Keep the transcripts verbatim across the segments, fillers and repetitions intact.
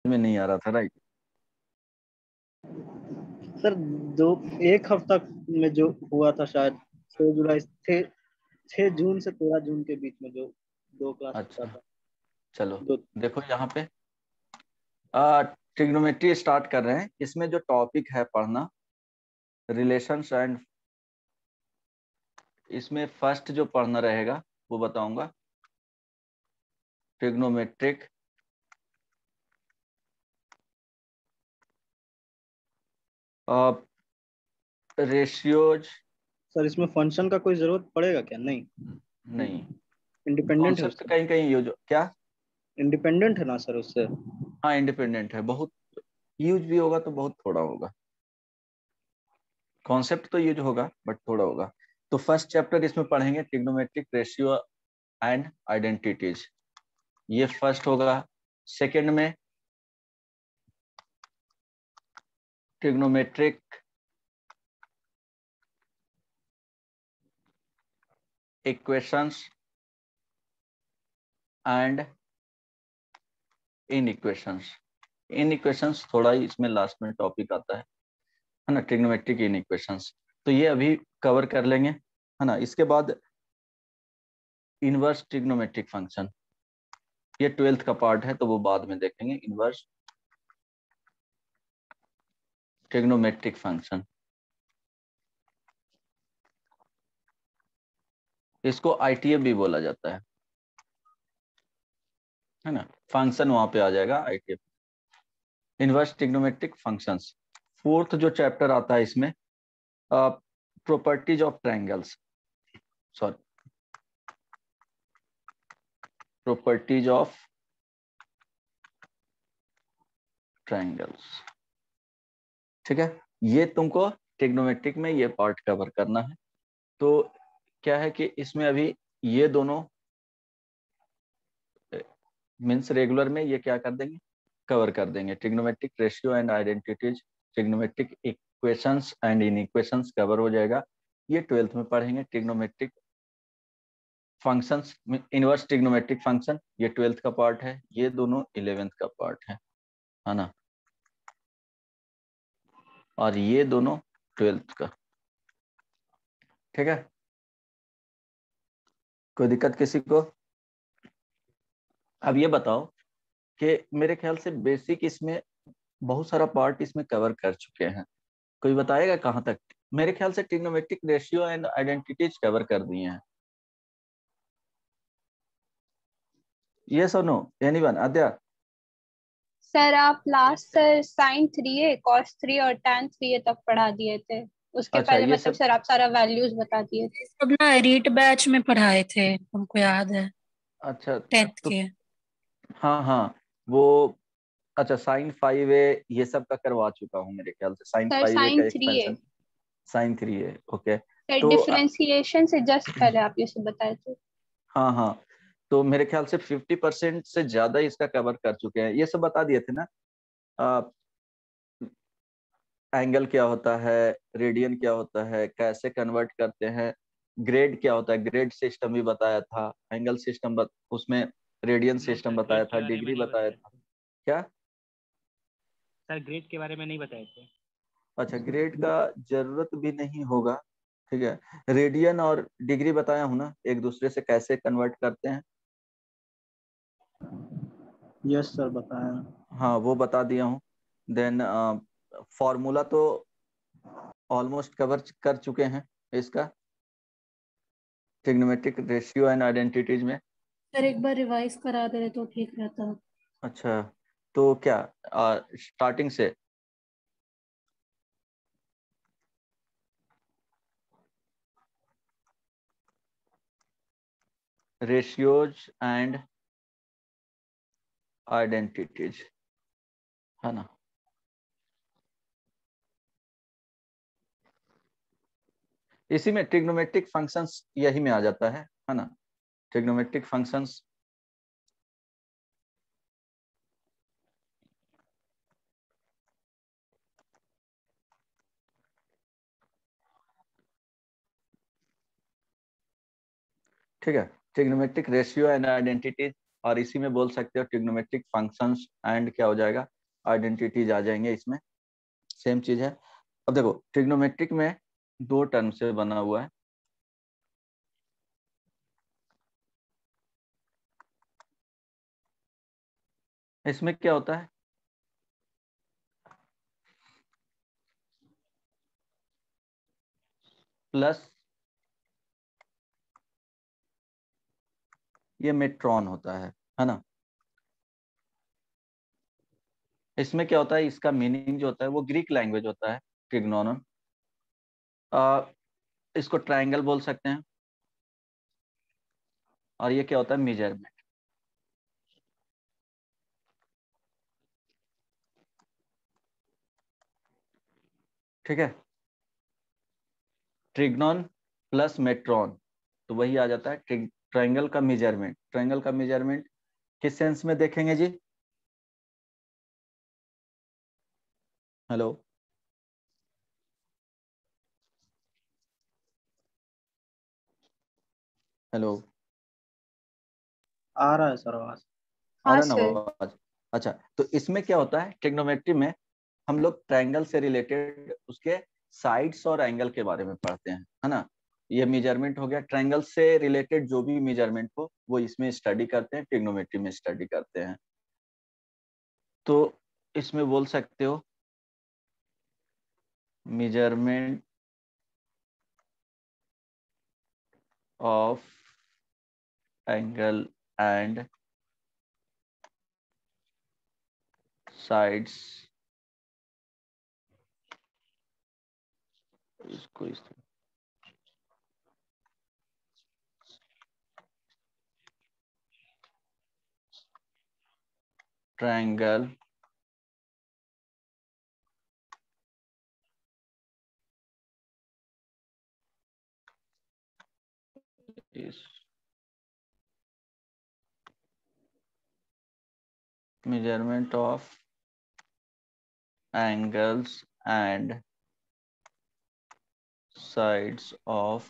में नहीं आ रहा था, राइट? सर दो एक हफ्ता में जो हुआ था शायद, छह जुलाई छह छह जून से तेरह जून के बीच में जो दो क्लास हुआ अच्छा, था। चलो दो देखो यहाँ पे ट्रिग्नोमेट्री स्टार्ट कर रहे हैं। इसमें जो टॉपिक है पढ़ना, रिलेशंस एंड, इसमें फर्स्ट जो पढ़ना रहेगा वो बताऊंगा, ट्रिग्नोमेट्रिक रेशियोज। सर इसमें फंक्शन का कोई जरूरत पड़ेगा क्या? नहीं, नहीं, इंडिपेंडेंट है कॉन्सेप्ट उससे? कहीं कहीं यूज क्या? इंडिपेंडेंट है ना सर उससे? हाँ, इंडिपेंडेंट है, बहुत यूज भी होगा तो बहुत थोड़ा होगा। कॉन्सेप्ट तो यूज होगा बट थोड़ा होगा। तो फर्स्ट चैप्टर इसमें पढ़ेंगे ट्रिग्नोमेट्रिक रेशियो एंड आइडेंटिटीज, ये फर्स्ट होगा। सेकंड में trigonometric equations and inequations. Inequations थोड़ा ही इसमें लास्ट में टॉपिक आता है है ना, ट्रिग्नोमेट्रिक इन इक्वेशंस। तो ये अभी कवर कर लेंगे, है ना। इसके बाद इनवर्स ट्रिग्नोमेट्रिक फंक्शन, ये ट्वेल्थ का पार्ट है तो वो बाद में देखेंगे। इनवर्स ट्रिग्नोमेट्रिक फंक्शन, इसको आईटीएफ भी बोला जाता है है ना। फंक्शन वहां पे आ जाएगा ITF, inverse trigonometric functions. Fourth जो चैप्टर आता है इसमें, properties of triangles, sorry, properties of triangles. ठीक है, ये तुमको ट्रिग्नोमेट्रिक में ये पार्ट कवर करना है। तो क्या है कि इसमें अभी ये दोनों मीन्स रेगुलर में ये क्या कर देंगे, कवर कर देंगे। Trigonometric ratio and identities, trigonometric equations and inequations cover हो जाएगा, ये ट्वेल्थ में पढ़ेंगे। Trigonometric functions, inverse trigonometric function, ये ट्वेल्थ का पार्ट है। ये दोनों इलेवेंथ का पार्ट है है ना, और ये दोनों ट्वेल्थ का। ठीक है, कोई दिक्कत किसी को? अब ये बताओ कि मेरे ख्याल से बेसिक इसमें बहुत सारा पार्ट इसमें कवर कर चुके हैं। कोई बताएगा कहाँ तक? मेरे ख्याल से trigonometric ratio and identities cover कर दिए हैं। ये सुनो, एनीवन? आद्या? सर आप last sir sine three A cos three और टैन थ्री ए तक पढ़ा दिए थे, उसके अच्छा, पहले ये मतलब सब, सर आप सारा वैल्यूज बता दिए थे। सब ना रीट बैच में पढ़ाए थे, हमको याद है, अच्छा टेंथ तो, के। हाँ हाँ, वो, अच्छा साइन फाइव ए ये सब का करवा चुका हूँ मेरे ख्याल से। Sine sir five A sine का three A expansion, sine three A, okay. Sir तो अ, डिफरेंशिएशन से जस्ट पहले आप ये सब बताए थे। हाँ हाँ, तो मेरे ख्याल से फिफ्टी परसेंट से ज्यादा इसका कवर कर चुके हैं। ये सब बता दिए थे ना। एंगल क्या होता है, रेडियन क्या होता है, कैसे कन्वर्ट करते हैं, ग्रेड क्या होता है, ग्रेड सिस्टम भी बताया था, एंगल सिस्टम बत, उसमें रेडियन सिस्टम बताया था, डिग्री बताया था। क्या? सर ग्रेड के बारे में नहीं बताए थे। अच्छा, ग्रेड का जरूरत भी नहीं होगा, ठीक है। रेडियन और डिग्री बताया हूँ ना, एक दूसरे से कैसे कन्वर्ट करते हैं। यस सर बताया। हाँ, वो बता दिया हूँ। देन फॉर्मूला तो ऑलमोस्ट कवर कर चुके हैं इसका, ट्रिग्नोमेट्रिक रेशियो एंड आइडेंटिटीज में। सर एक बार रिवाइज करा दे तो ठीक रहता। अच्छा, तो क्या स्टार्टिंग से? रेशियोज एंड आइडेंटिटीज, है ना। इसी में ट्रिग्नोमेट्रिक फंक्शंस यही में आ जाता है है ना, ट्रिग्नोमेट्रिक फंक्शंस। ठीक है, ट्रिग्नोमेट्रिक रेशियो एंड आइडेंटिटीज और इसी में बोल सकते हो ट्रिग्नोमेट्रिक फंक्शंस एंड क्या हो जाएगा, आइडेंटिटीज आ जाएंगे इसमें, सेम चीज है। अब देखो ट्रिग्नोमेट्रिक में दो टर्म से बना हुआ है, इसमें क्या होता है, प्लस ये मेट्रॉन होता है है ना। इसमें क्या होता है, इसका मीनिंग जो होता है वो ग्रीक लैंग्वेज होता है ट्रिग्नोनन, इसको ट्रायंगल बोल सकते हैं, और ये क्या होता है, मेजरमेंट। ठीक है, ट्रिग्नोन प्लस मेट्रॉन तो वही आ जाता है ट्रायंगल का मेजरमेंट। ट्रायंगल का मेजरमेंट किस सेंस में देखेंगे जी, हेलो हेलो आ रहा है सर आवाज। आ हाँ रहा ना सर। आवाज। अच्छा, तो इसमें क्या होता है, ट्रिग्नोमेट्री में हम लोग ट्रायंगल से रिलेटेड उसके साइड्स और एंगल के बारे में पढ़ते हैं, है ना। ये मेजरमेंट हो गया, ट्रायंगल से रिलेटेड जो भी मेजरमेंट हो वो इसमें स्टडी करते हैं, ट्रिग्नोमेट्री में स्टडी करते हैं। तो इसमें बोल सकते हो measurement of angle and sides, इसको इस triangle is measurement of angles and sides of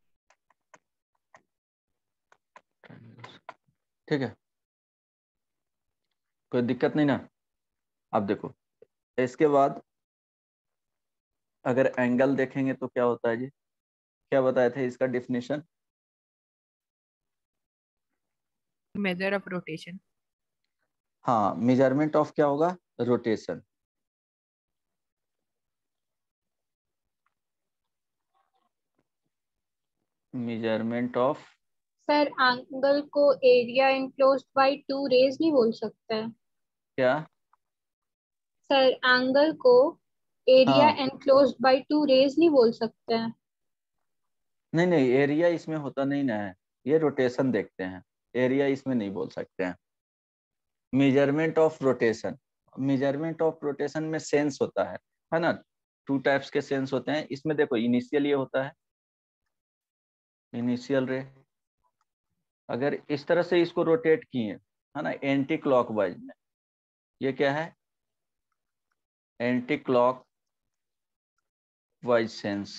triangles। ठीक है, कोई दिक्कत नहीं ना। अब देखो इसके बाद अगर एंगल देखेंगे तो क्या होता है जी, क्या बताए थे इसका डिफिनेशन, मेजर ऑफ रोटेशन। हाँ मेजरमेंट ऑफ क्या होगा, rotation. Measurement of, sir angle को area enclosed by two rays नहीं बोल सकते हैं? क्या, सर एंगल को एरिया हाँ एनक्लोज्ड बाय टू रेज नहीं बोल सकते हैं? नहीं नहीं, एरिया इसमें होता नहीं ना है, ये रोटेशन देखते हैं, एरिया इसमें नहीं बोल सकते हैं। Measurement of rotation, measurement of rotation में सेंस होता है है ना, टू टाइप्स के सेंस होते हैं इसमें। देखो इनिशियल ये होता है, इनिशियल रे, अगर इस तरह से इसको रोटेट किए है ना एंटी क्लॉकवाइज में, ये क्या है, एंटी क्लॉक वाइज सेंस।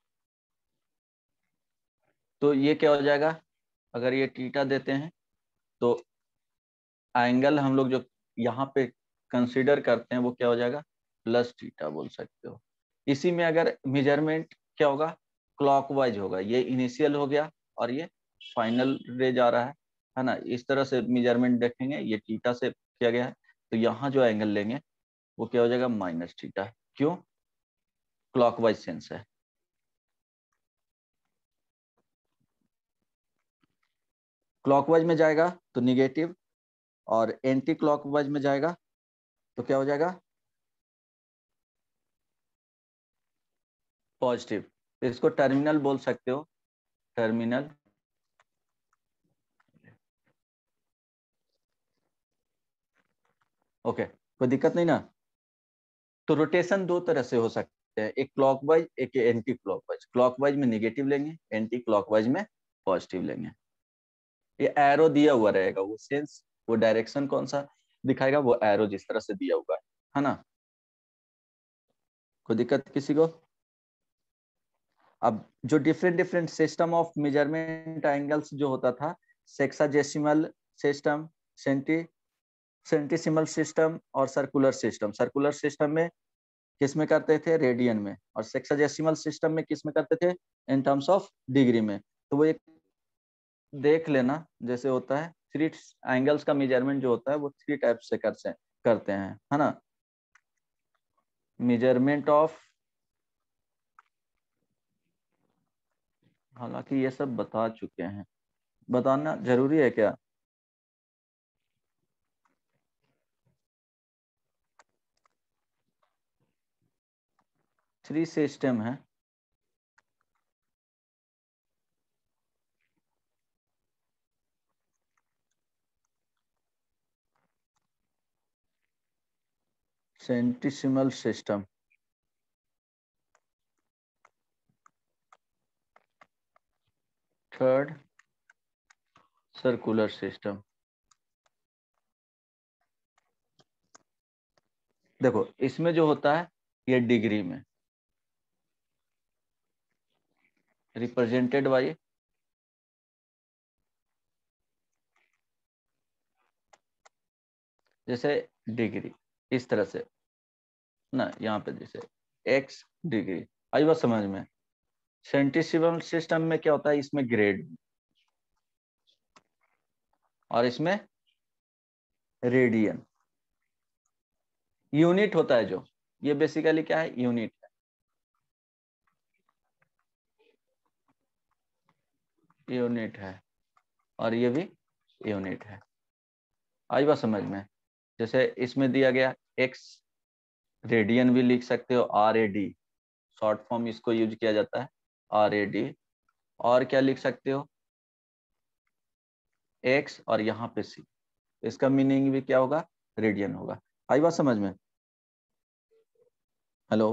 तो ये क्या हो जाएगा, अगर ये टीटा देते हैं तो एंगल हम लोग जो यहाँ पे कंसीडर करते हैं वो क्या हो जाएगा, प्लस टीटा बोल सकते हो। इसी में अगर मेजरमेंट क्या होगा, क्लॉकवाइज होगा, ये इनिशियल हो गया और ये फाइनल रे जा रहा है है ना। इस तरह से मेजरमेंट देखेंगे, ये टीटा से किया गया है, तो यहाँ जो एंगल लेंगे वो क्या हो जाएगा, माइनस टीटा। क्यों, क्लॉकवाइज सेंस है। क्लॉकवाइज में जाएगा तो निगेटिव, और एंटी क्लॉकवाइज में जाएगा तो क्या हो जाएगा, पॉजिटिव। इसको टर्मिनल बोल सकते हो, टर्मिनल। ओके, कोई दिक्कत नहीं ना। तो रोटेशन दो तरह से हो सकते हैं, एक क्लॉकवाइज एक एंटी क्लॉकवाइज। क्लॉकवाइज में निगेटिव लेंगे, एंटी क्लॉकवाइज में पॉजिटिव लेंगे। ये एरो दिया हुआ रहेगा, वो सेंस वो डायरेक्शन कौन सा दिखाएगा, वो एरो जिस तरह से दिया हुआ है है ना। कोई दिक्कत किसी को। अब जो different different system of measurement angles जो होता था, sexadecimal system, centi centesimal system और सर्कुलर सिस्टम। सर्कुलर सिस्टम में किस में करते थे? रेडियन में। और सेक्साडेसिमल सिस्टम में किस में करते थे? इन टर्म्स ऑफ डिग्री में। तो वो एक देख लेना, जैसे होता है थ्री एंगल्स का मेजरमेंट जो होता है वो थ्री टाइप से कर से करते हैं, है ना। मेजरमेंट ऑफ, हालांकि ये सब बता चुके हैं, बताना जरूरी है क्या? थ्री सिस्टम है, centesimal system, third circular system. देखो इसमें जो होता है ये डिग्री में रिप्रेजेंटेड बाय जैसे डिग्री, इस तरह से ना, यहाँ पे जैसे एक्स डिग्री। आई बात समझ में? सेंटिसिमल सिस्टम में क्या होता है? इसमें ग्रेड और इसमें रेडियन। यूनिट होता है जो, ये बेसिकली क्या है? यूनिट है, यूनिट है, और ये भी यूनिट है। आई बात समझ में? जैसे इसमें दिया गया एक्स, रेडियन भी लिख सकते हो, R A D, short form इसको यूज किया जाता है, आर ए डी। और क्या लिख सकते हो? एक्स, और यहाँ पे सी, इसका मीनिंग भी क्या होगा? रेडियन होगा। आई बात समझ में? हेलो,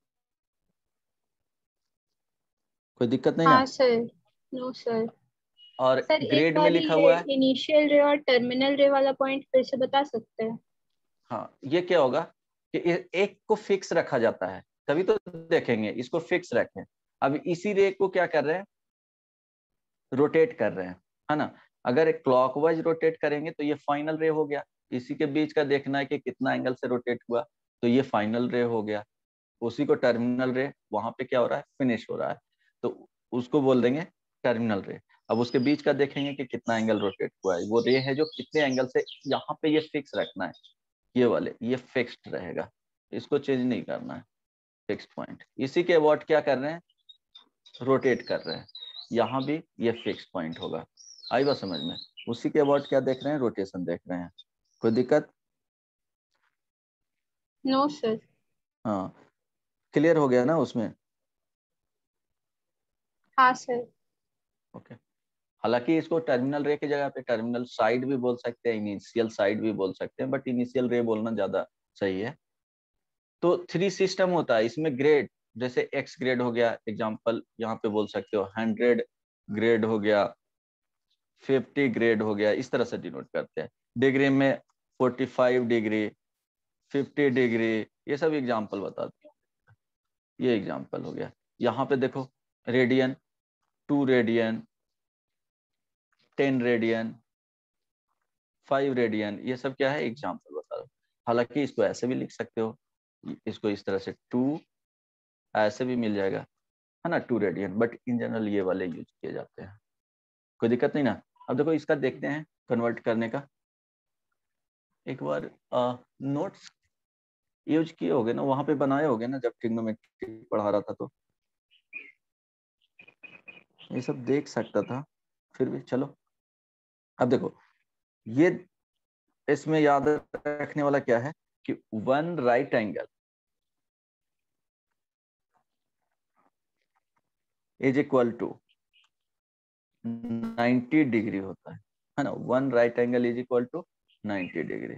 कोई दिक्कत नहीं हाँ ना? सर। No sir. और सर एक ग्रेड में बार लिखा ये हुआ है, इनिशियल रे और टर्मिनल रे वाला पॉइंट फिर से बता सकते हैं? हाँ, ये क्या होगा कि ए- एक को फिक्स रखा जाता है, तभी तो देखेंगे इसको फिक्स रखें। अब इसी रे को क्या कर रहे हैं? रोटेट कर रहे हैं, है ना। अगर क्लॉकवाइज रोटेट करेंगे तो ये फाइनल रे हो गया। इसी के बीच का देखना है कि कितना एंगल से रोटेट हुआ, तो ये फाइनल रे हो गया। उसी को टर्मिनल रे, वहां पे क्या हो रहा है? फिनिश हो रहा है, तो उसको बोल देंगे टर्मिनल रे। अब उसके बीच का देखेंगे कि कितना एंगल रोटेट हुआ है, वो रे है जो कितने एंगल से, यहाँ पे ये फिक्स रखना है, ये वाले ये फिक्स्ड रहेगा, इसको चेंज नहीं करना है, फिक्स्ड पॉइंट। इसी के अबाउट क्या कर रहे हैं? रोटेट कर रहे हैं, यहाँ भी ये फिक्स्ड पॉइंट होगा। आई बात समझ में? उसी के अबाउट क्या देख रहे हैं? रोटेशन देख रहे हैं। कोई दिक्कत? No sir. हाँ, क्लियर हो गया ना उसमें? हाँ सर। ओके। हालांकि इसको टर्मिनल रे की जगह पे टर्मिनल साइड भी बोल सकते हैं, इनिशियल साइड भी बोल सकते हैं, बट इनिशियल रे बोलना ज्यादा सही है। तो थ्री सिस्टम होता है इसमें। ग्रेड, जैसे एक्स ग्रेड हो गया, एग्जांपल यहाँ पे बोल सकते हो, हंड्रेड ग्रेड हो गया, फिफ्टी ग्रेड हो गया, इस तरह से डिनोट करते हैं। डिग्री में forty five degree, fifty degree, ये सब एग्जाम्पल बताते हैं। ये एग्जाम्पल हो गया। यहाँ पे देखो radian, two radian, ten radian, five radian, ये सब क्या है? एग्जाम्पल बता रहा हूँ। हालांकि इसको ऐसे भी लिख सकते हो, इसको इस तरह से टू, ऐसे भी मिल जाएगा, है ना, two radian, but in general ये वाले यूज किए जाते हैं। कोई दिक्कत नहीं ना? अब देखो इसका देखते हैं कन्वर्ट करने का। एक बार नोट्स यूज किए होगे ना, वहां पे बनाए होगे ना, जब ट्रिग्नोमेट्री पढ़ा रहा था तो ये सब देख सकता था, फिर भी चलो। अब देखो ये, इसमें याद रखने वाला क्या है कि one right angle is equal to ninety degree होता है, है ना। One right angle is equal to ninety degree.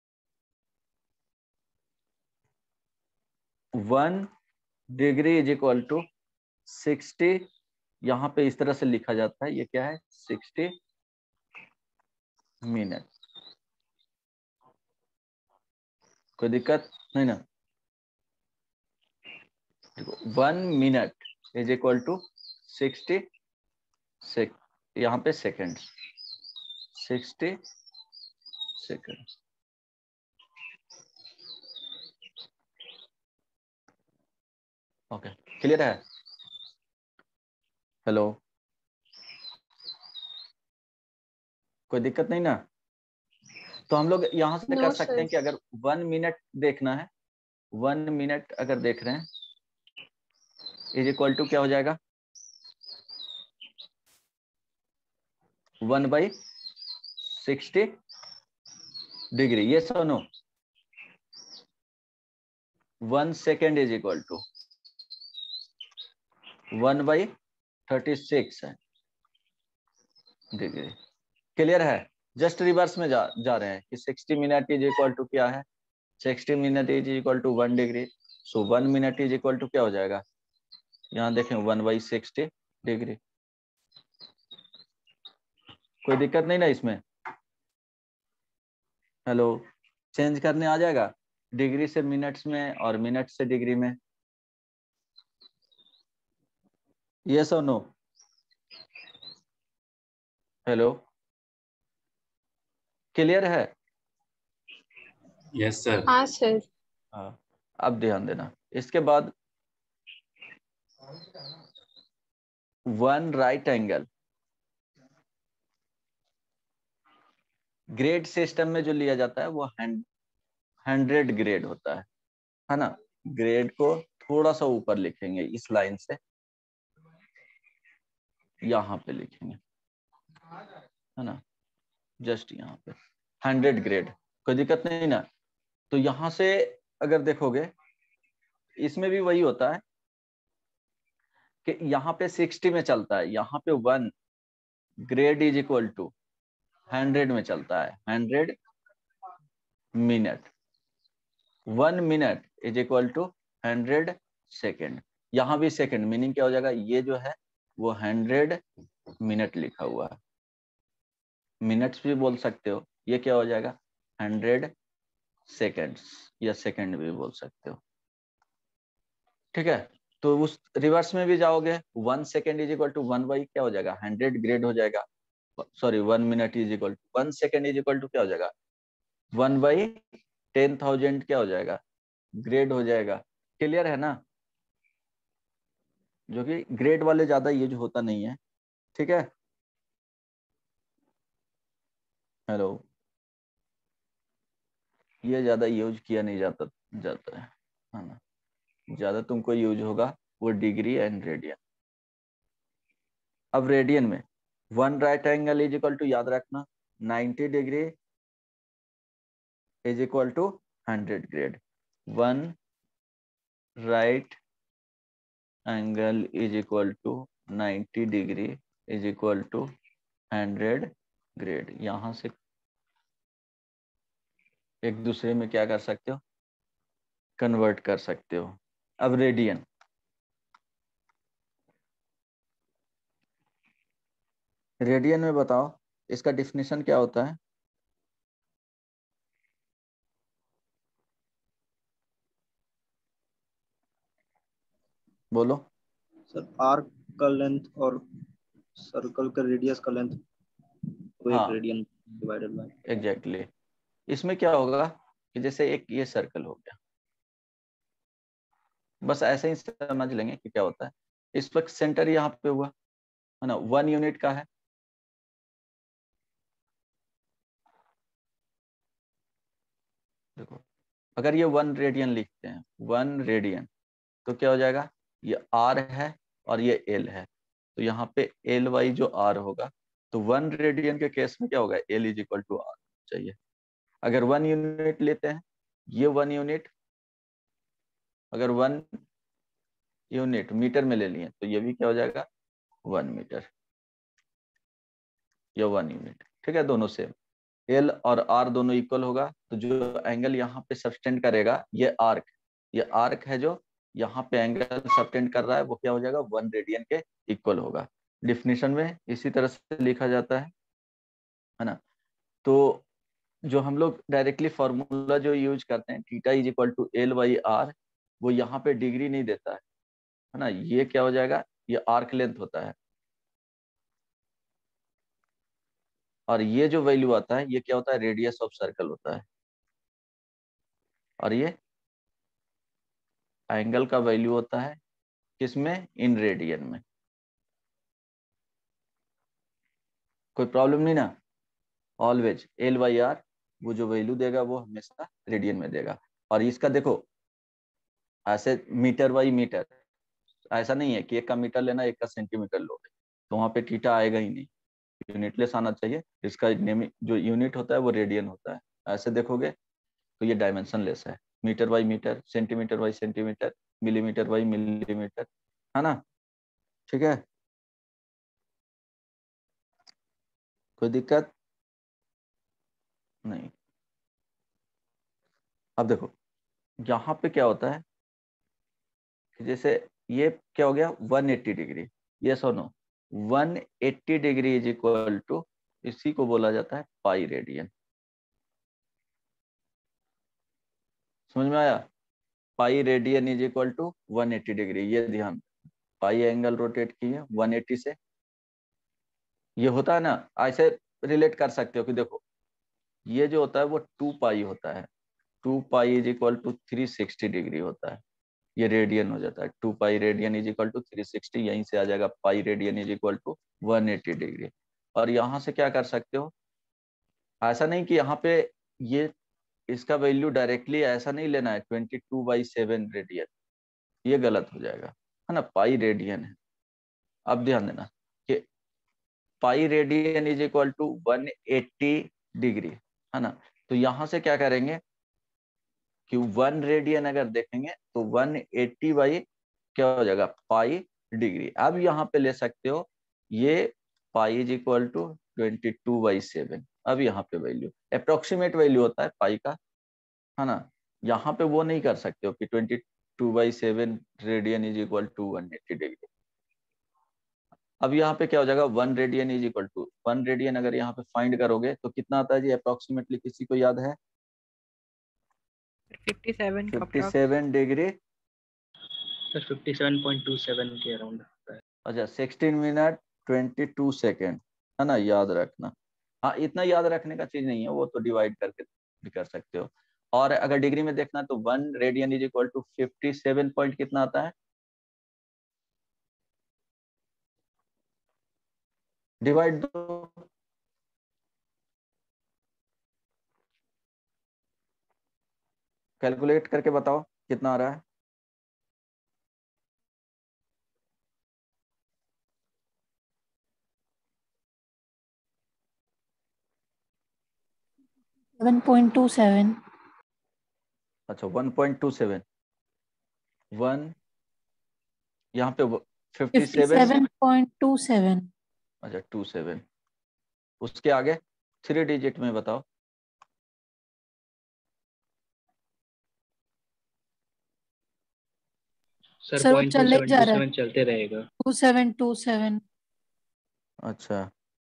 One degree is equal to sixty, यहाँ पे इस तरह से लिखा जाता है, ये क्या है? Sixty minute. कोई दिक्कत नहीं ना? देखो one minute is equal to sixty sec, यहाँ पे second, sixty second. Okay, clear है? हेलो, कोई दिक्कत नहीं ना? तो हम लोग यहां से No, कर सकते sir. हैं कि अगर वन मिनट देखना है, वन मिनट अगर देख रहे हैं इज इक्वल टू क्या हो जाएगा, वन बाई सिक्सटी डिग्री। ये सुनो, one second is equal to one by thirty six degree. Clear है? जस्ट रिवर्स में जा जा रहे हैं कि sixty minute is equal to क्या है, sixty minute is equal to one degree. So one minute is equal to क्या हो जाएगा, यहाँ देखें वन बाई सिक्सटी डिग्री। कोई दिक्कत नहीं ना इसमें? हेलो, चेंज करने आ जाएगा डिग्री से मिनट्स में और मिनट से डिग्री में? यस और नो? हेलो, क्लियर है? Yes sir. हाँ सर। हाँ, अब ध्यान देना। इसके बाद one right angle, grade system में जो लिया जाता है वो हंड्रेड ग्रेड होता है, है ना? ग्रेड को थोड़ा सा ऊपर लिखेंगे इस लाइन से, यहाँ पे लिखेंगे, है ना, जस्ट यहाँ पे हंड्रेड ग्रेड। कोई दिक्कत नहीं ना? तो यहाँ से अगर देखोगे इसमें भी वही होता है कि यहाँ पे सिक्सटी में चलता है, यहाँ पे one grade is equal to hundred में चलता है, hundred minute. One minute is equal to hundred second. यहाँ भी सेकेंड, मीनिंग क्या हो जाएगा, ये जो है वो हंड्रेड मिनट लिखा हुआ है, मिनट्स भी बोल सकते हो। ये क्या हो जाएगा, हंड्रेड सेकेंड्स या सेकेंड भी बोल सकते हो, ठीक है? तो उस रिवर्स में भी जाओगे, one second is equal to one by क्या हो जाएगा, हंड्रेड ग्रेड हो जाएगा। Sorry, one minute is equal to one second is equal to क्या हो जाएगा, वन बाई टेन थाउजेंड क्या हो जाएगा, ग्रेड हो जाएगा। क्लियर है ना? जो कि ग्रेड वाले ज्यादा यूज होता नहीं है, ठीक है? हेलो, ये ज्यादा यूज किया नहीं जाता जाता है, है ना? ज्यादा तुमको यूज होगा वो डिग्री एंड रेडियन। अब रेडियन में one right angle is equal to, याद रखना, ninety degree is equal to hundred grade. One right angle is equal to ninety degree is equal to hundred grade. यहां से एक दूसरे में क्या कर सकते हो, कन्वर्ट कर सकते हो। अब रेडियन, रेडियन में बताओ इसका डिफिनेशन क्या होता है? बोलो। सर आर्क का लेंथ और सर्कल का रेडियस का लेंथ को एक हाँ, radian divided by. Exactly exactly. इसमें क्या होगा कि जैसे एक ये सर्कल हो गया, बस ऐसे ही समझ लेंगे कि क्या होता है। इस वक्त सेंटर यहाँ पे हुआ, है ना, वन यूनिट का है। देखो, अगर ये वन रेडियन लिखते हैं, वन रेडियन, तो क्या हो जाएगा, ये आर है और ये एल है, तो यहाँ पे एल वाई जो आर होगा, तो वन रेडियन के केस में क्या होगा, L is equal to R चाहिए। अगर वन यूनिट लेते हैं, ये वन यूनिट, अगर वन यूनिट मीटर में ले लिए तो ये भी क्या हो जाएगा, वन मीटर या वन यूनिट, ठीक है? दोनों सेम, एल और आर दोनों इक्वल होगा। तो जो एंगल यहाँ पे सब्सटेंड करेगा, ये आर्क, ये आर्क है जो यहाँ पे एंगल सब्सटेंड कर रहा है, वो क्या हो जाएगा, वन रेडियन के इक्वल होगा। डिफिनेशन में इसी तरह से लिखा जाता है, है ना? तो जो हम लोग डायरेक्टली फॉर्मूला जो यूज करते हैं, theta is equal to L by R, वो यहाँ पे डिग्री नहीं देता है, है ना? ये क्या हो जाएगा, ये आर्क लेंथ होता है। और ये जो वैल्यू आता है ये क्या होता है, रेडियस ऑफ सर्कल होता है, और ये एंगल का वैल्यू होता है किसमें, इन रेडियन में। कोई प्रॉब्लम नहीं ना, ऑलवेज एल बाई आर वो जो वैल्यू देगा वो हमेशा रेडियन में देगा। और इसका देखो ऐसे मीटर बाई मीटर, ऐसा नहीं है कि एक का मीटर लेना एक का सेंटीमीटर लोगे, तो वहां पे थीटा आएगा ही नहीं, यूनिटलेस आना चाहिए। इसका नेम जो यूनिट होता है वो रेडियन होता है। ऐसे देखोगे तो ये डायमेंशन लेस है, meter by meter, centimeter by centimeter, millimeter by millimeter, है ना। ठीक है, कोई दिक्कत नहीं। अब देखो यहाँ पे क्या होता है कि जैसे ये क्या हो गया वन एट्टी डिग्री, ये सुनो one eighty degree is equal to, इसी को बोला जाता है पाई रेडियन। समझ में आया, pi radian is equal to one eighty degree. ये ध्यान, पाई एंगल रोटेट किए वन एट्टी से, ये होता है ना, ऐसे रिलेट कर सकते हो कि देखो ये जो होता है वो टू पाई होता है, two pi is equal to three sixty degree होता है, ये रेडियन हो जाता है। Two pi radian is equal to three sixty, यहीं से आ जाएगा pi radian is equal to one eighty degree. और यहाँ से क्या कर सकते हो, ऐसा नहीं कि यहाँ पे ये इसका वैल्यू डायरेक्टली ऐसा नहीं लेना है twenty two by seven radian, ये गलत हो जाएगा, है ना, पाई रेडियन है। अब ध्यान देना कि pi radian is equal to one eighty degree, है ना। तो यहाँ से क्या करेंगे कि वन रेडियन अगर देखेंगे तो वन एट्टी बाई क्या हो जाएगा पाई डिग्री। अब यहाँ पे ले सकते हो ये pi is equal to twenty two by seven. अब यहाँ पे वैल्यू अप्रोक्सीमेट वैल्यू होता है पाई का, है ना। यहाँ पे वो नहीं कर सकते हो कि twenty two by seven radian is equal to one eighty degree. अब यहाँ पे क्या हो जाएगा one radian is equal to one radian, अगर यहाँ पे फाइंड करोगे तो कितना आता है जी अप्रोक्सीमेटली, किसी को याद है? Fifty seven fifty seven degree, sir fifty seven point two seven के अराउंड आता है। अच्छा sixteen minute twenty two second, है ना, याद रखना। हाँ इतना याद रखने का चीज नहीं है, वो तो डिवाइड करके भी कर सकते हो। और अगर डिग्री में देखना तो one radian is equal to fifty seven point कितना आता है, डिवाइड दो, कैलकुलेट करके बताओ कितना आ रहा है। One point two seven. अच्छा one point two seven, one यहाँ पे fifty fifty seven, seven point two seven. अच्छा टू सेवन, उसके आगे थ्री डिजिट में बताओ। सर सर वो पॉइंट टू चले सेवन जा टू रहा है, सेवन चलते रहेगा। Two seven two seven. अच्छा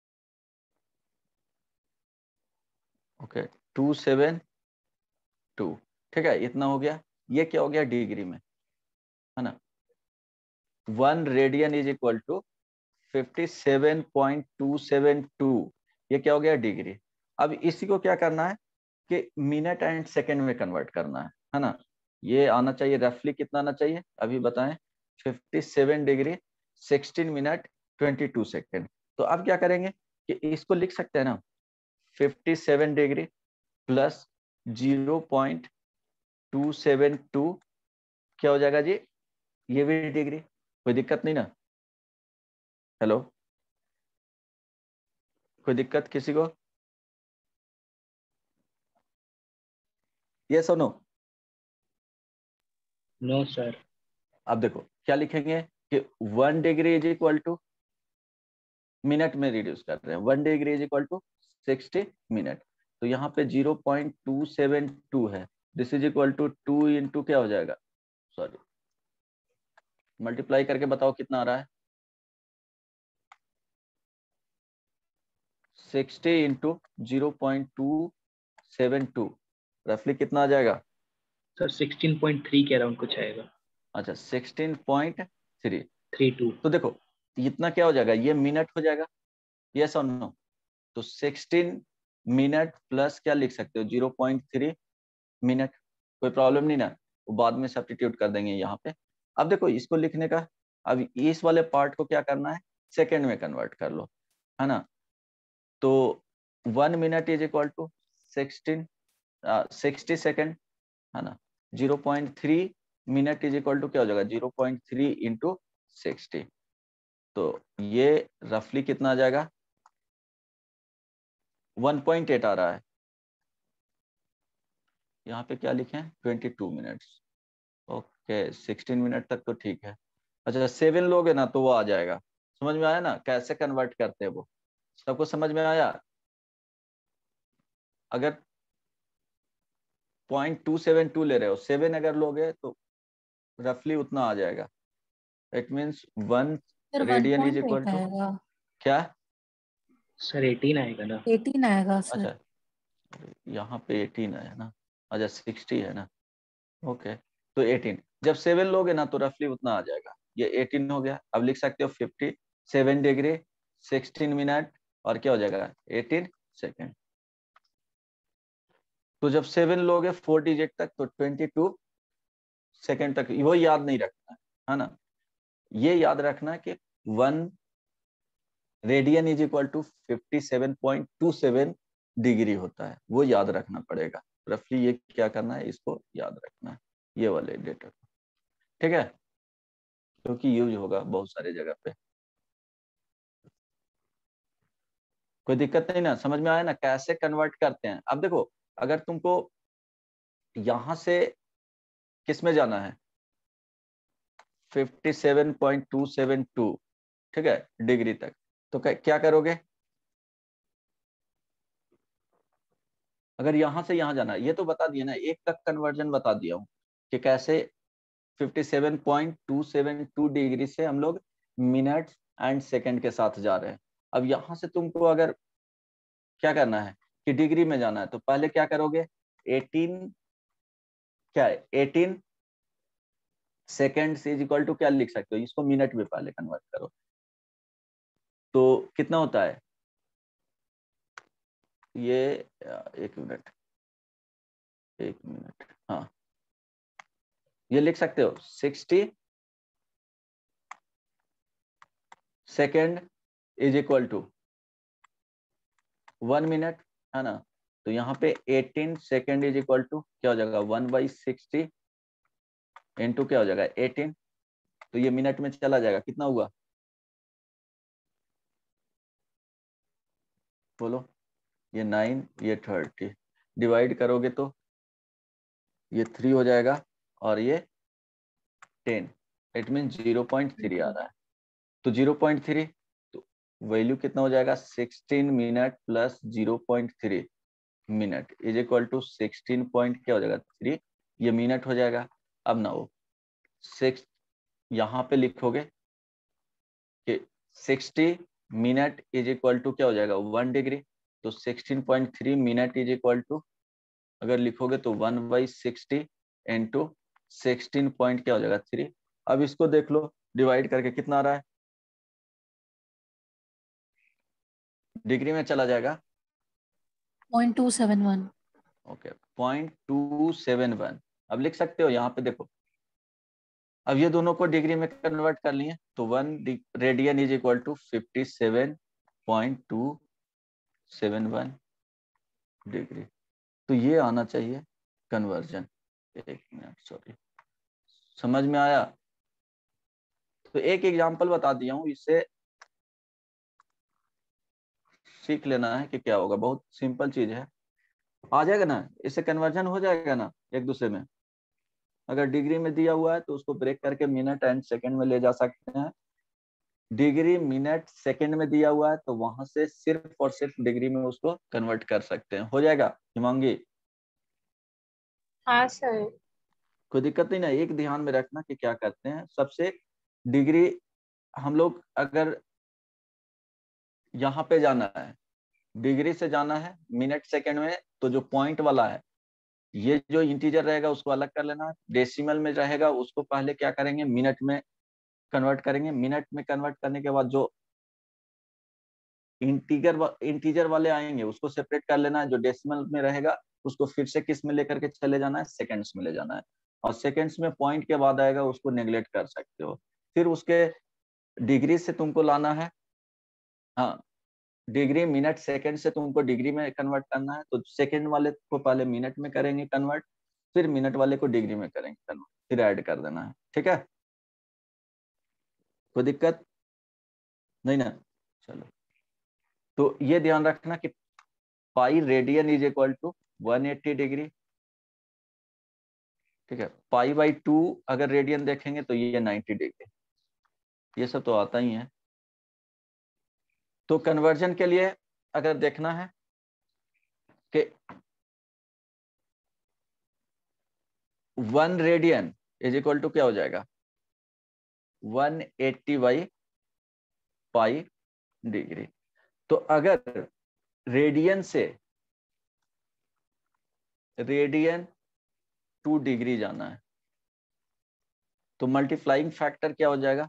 ओके टू सेवन टू, ठीक है इतना हो गया। ये क्या हो गया डिग्री में, है ना। One radian is equal to fifty seven point two seven two, ये क्या हो गया डिग्री। अब इसी को क्या करना है कि मिनट एंड सेकंड में कन्वर्ट करना है, है ना। ये आना चाहिए रफली, कितना आना चाहिए अभी बताएं, fifty seven degree sixteen minute twenty two second. तो अब क्या करेंगे कि इसको लिख सकते हैं ना, fifty seven degree plus zero point two seven two क्या हो जाएगा जी, ये भी डिग्री, कोई दिक्कत नहीं ना। हेलो, कोई दिक्कत किसी को? ये सुनो, नो सर। अब देखो क्या लिखेंगे कि one degree is equal to, minute में रिड्यूस कर रहे हैं, one degree is equal to sixty minute. तो यहाँ पे zero point two seven two है, this is equal to two into क्या हो जाएगा, सॉरी मल्टीप्लाई करके बताओ कितना आ रहा है, sixty into zero point two seven two, रफली कितना आ जाएगा सर सिक्सटीन पॉइंट थ्री के अराउंड कुछ आएगा। अच्छा sixteen point three, three two. तो देखो इतना क्या हो जाएगा, ये मिनट हो जाएगा, यस और नो। तो सिक्सटीन मिनट प्लस क्या लिख सकते हो, जीरो पॉइंट थ्री मिनट। कोई प्रॉब्लम नहीं ना, वो बाद में सब्स्टिट्यूट कर देंगे यहाँ पे। अब देखो इसको लिखने का, अब इस वाले पार्ट को क्या करना है, सेकेंड में कन्वर्ट कर लो, है ना। तो one minute is equal to sixteen sixty second, है ना। Zero point three minute is equal to क्या हो जाएगा, zero point three into sixty. तो ये रफली कितना आ जाएगा, वन पॉइंट एट आ रहा है। यहाँ पे क्या लिखे हैं, twenty two minutes. Okay, sixteen minute तक तो ठीक है। अच्छा, सेवन लोग है ना तो वो आ जाएगा। समझ में आया ना कैसे कन्वर्ट करते हैं वो, सबको समझ में आया। अगर पॉइंट टू सेवन टू ले रहे हो, सेवन अगर लोगे तो रफली उतना आ जाएगा। It means one sir one radian is point equal eight two आएगा। क्या, सर एटीन आएगा ना। एटीन आएगा सर। अच्छा यहाँ पे एटीन है ना, अच्छा सिक्सटी है ना, ओके। तो एटीन जब सेवन लोगे ना तो रफली उतना आ जाएगा। ये एटीन हो गया। अब लिख सकते हो fifty seven degree sixteen minute और क्या हो जाएगा, एटीन सेकेंड। तो जब सेवन लोगे फोर डिजिट तक तो ट्वेंटी टू सेकेंड तक, वो याद नहीं रखना है ना। ये याद रखना है कि one radian is equal to fifty seven point two seven degree होता है, वो याद रखना पड़ेगा। रफली ये क्या करना है, इसको याद रखना है, ये वाले डेटा को, ठीक है, क्योंकि यूज होगा बहुत सारे जगह पे। कोई दिक्कत नहीं ना, समझ में आया ना कैसे कन्वर्ट करते हैं। अब देखो अगर तुमको यहां से किस में जाना है, fifty seven point two seven two, ठीक है, डिग्री तक, तो क्या करोगे, अगर यहां से यहां जाना है, ये तो बता दिया ना, एक तक कन्वर्जन बता दिया हूं कि कैसे fifty seven point two seven two degree से हम लोग मिनट एंड सेकंड के साथ जा रहे हैं। अब यहां से तुमको अगर क्या करना है कि डिग्री में जाना है, तो पहले क्या करोगे, एटीन क्या है, eighteen second is equal to क्या लिख सकते हो, इसको मिनट में पहले कन्वर्ट करो, तो कितना होता है ये, एक मिनट एक मिनट हाँ, ये लिख सकते हो sixty second is equal to one minute, है ना। तो यहाँ पे eighteen second is equal to क्या हो जाएगा, वन बाई सिक्सटी इंटू क्या हो जाएगा एटीन, तो ये मिनट में चला जाएगा, कितना हुआ बोलो, ये नाइन ये थर्टी, डिवाइड करोगे तो ये थ्री हो जाएगा और ये ten, it mean zero point three आ रहा है। तो जीरो पॉइंट थ्री तो वैल्यू कितना हो जाएगा, sixteen minute plus zero point three minute is equal to sixteen point क्या हो जाएगा थ्री, ये मिनट हो जाएगा। अब ना वो सिक्स यहाँ पे लिखोगे कि sixty minute is equal to क्या हो जाएगा वन डिग्री, तो sixteen point three minute is equal to अगर लिखोगे तो one by sixty into sixteen point क्या हो जाएगा थ्री। अब इसको देख लो डिवाइड करके कितना आ रहा है, डिग्री में चला जाएगा point two seven one. Okay point two seven one. अब लिख सकते हो यहाँ पे देखो, अब ये दोनों को डिग्री में कन्वर्ट कर लिए तो one radian is equal to fifty seven point two seven one degree. तो ये आना चाहिए कन्वर्जन। एक मिनट सॉरी, समझ में आया। तो एक एग्जांपल बता दिया हूं, इससे सीख लेना है कि क्या होगा, बहुत सिंपल चीज है, आ जाएगा ना, इससे कन्वर्जन हो जाएगा ना एक दूसरे में। अगर डिग्री में दिया हुआ है तो उसको ब्रेक करके मिनट एंड सेकंड में ले जा सकते हैं, डिग्री मिनट सेकंड में दिया हुआ है तो वहां से सिर्फ और सिर्फ डिग्री में उसको कन्वर्ट कर सकते हैं। हो जाएगा हिमांगी? हाँ सर। कोई दिक्कत नहीं ना। एक ध्यान में रखना कि क्या करते हैं, सबसे डिग्री हम लोग अगर यहाँ पे जाना है, डिग्री से जाना है मिनट सेकंड में, तो जो पॉइंट वाला है ये जो इंटीजर रहेगा उसको अलग कर लेना, डेसिमल में रहेगा उसको पहले क्या करेंगे मिनट में कन्वर्ट करेंगे, मिनट में कन्वर्ट करने के बाद जो इंटीजर इंटीजर वाले आएंगे उसको सेपरेट कर लेना है, जो डेसिमल में रहेगा उसको फिर से किस में लेकर के चले जाना है, सेकंड्स में ले जाना है, और सेकंड्स में पॉइंट के बाद आएगा उसको नेग्लेक्ट कर सकते हो। फिर उसके डिग्री से तुमको लाना है, हाँ डिग्री मिनट सेकंड से तुमको डिग्री में कन्वर्ट करना है, तो सेकंड वाले को पहले मिनट में करेंगे कन्वर्ट, फिर मिनट वाले को डिग्री में करेंगे कन्वर्ट, फिर ऐड कर देना है। ठीक है, कोई दिक्कत नहीं ना? चलो, तो ये ध्यान रखना कि pi radian is equal to one eighty degree. ठीक है, पाई बाई टू अगर रेडियन देखेंगे तो ये नाइन्टी डिग्री, ये सब तो आता ही है। तो कन्वर्जन के लिए अगर देखना है कि one radian is equal to क्या हो जाएगा, one eighty by pi degree. तो अगर रेडियन से रेडियन टू डिग्री जाना है तो मल्टीप्लाइंग फैक्टर क्या हो जाएगा,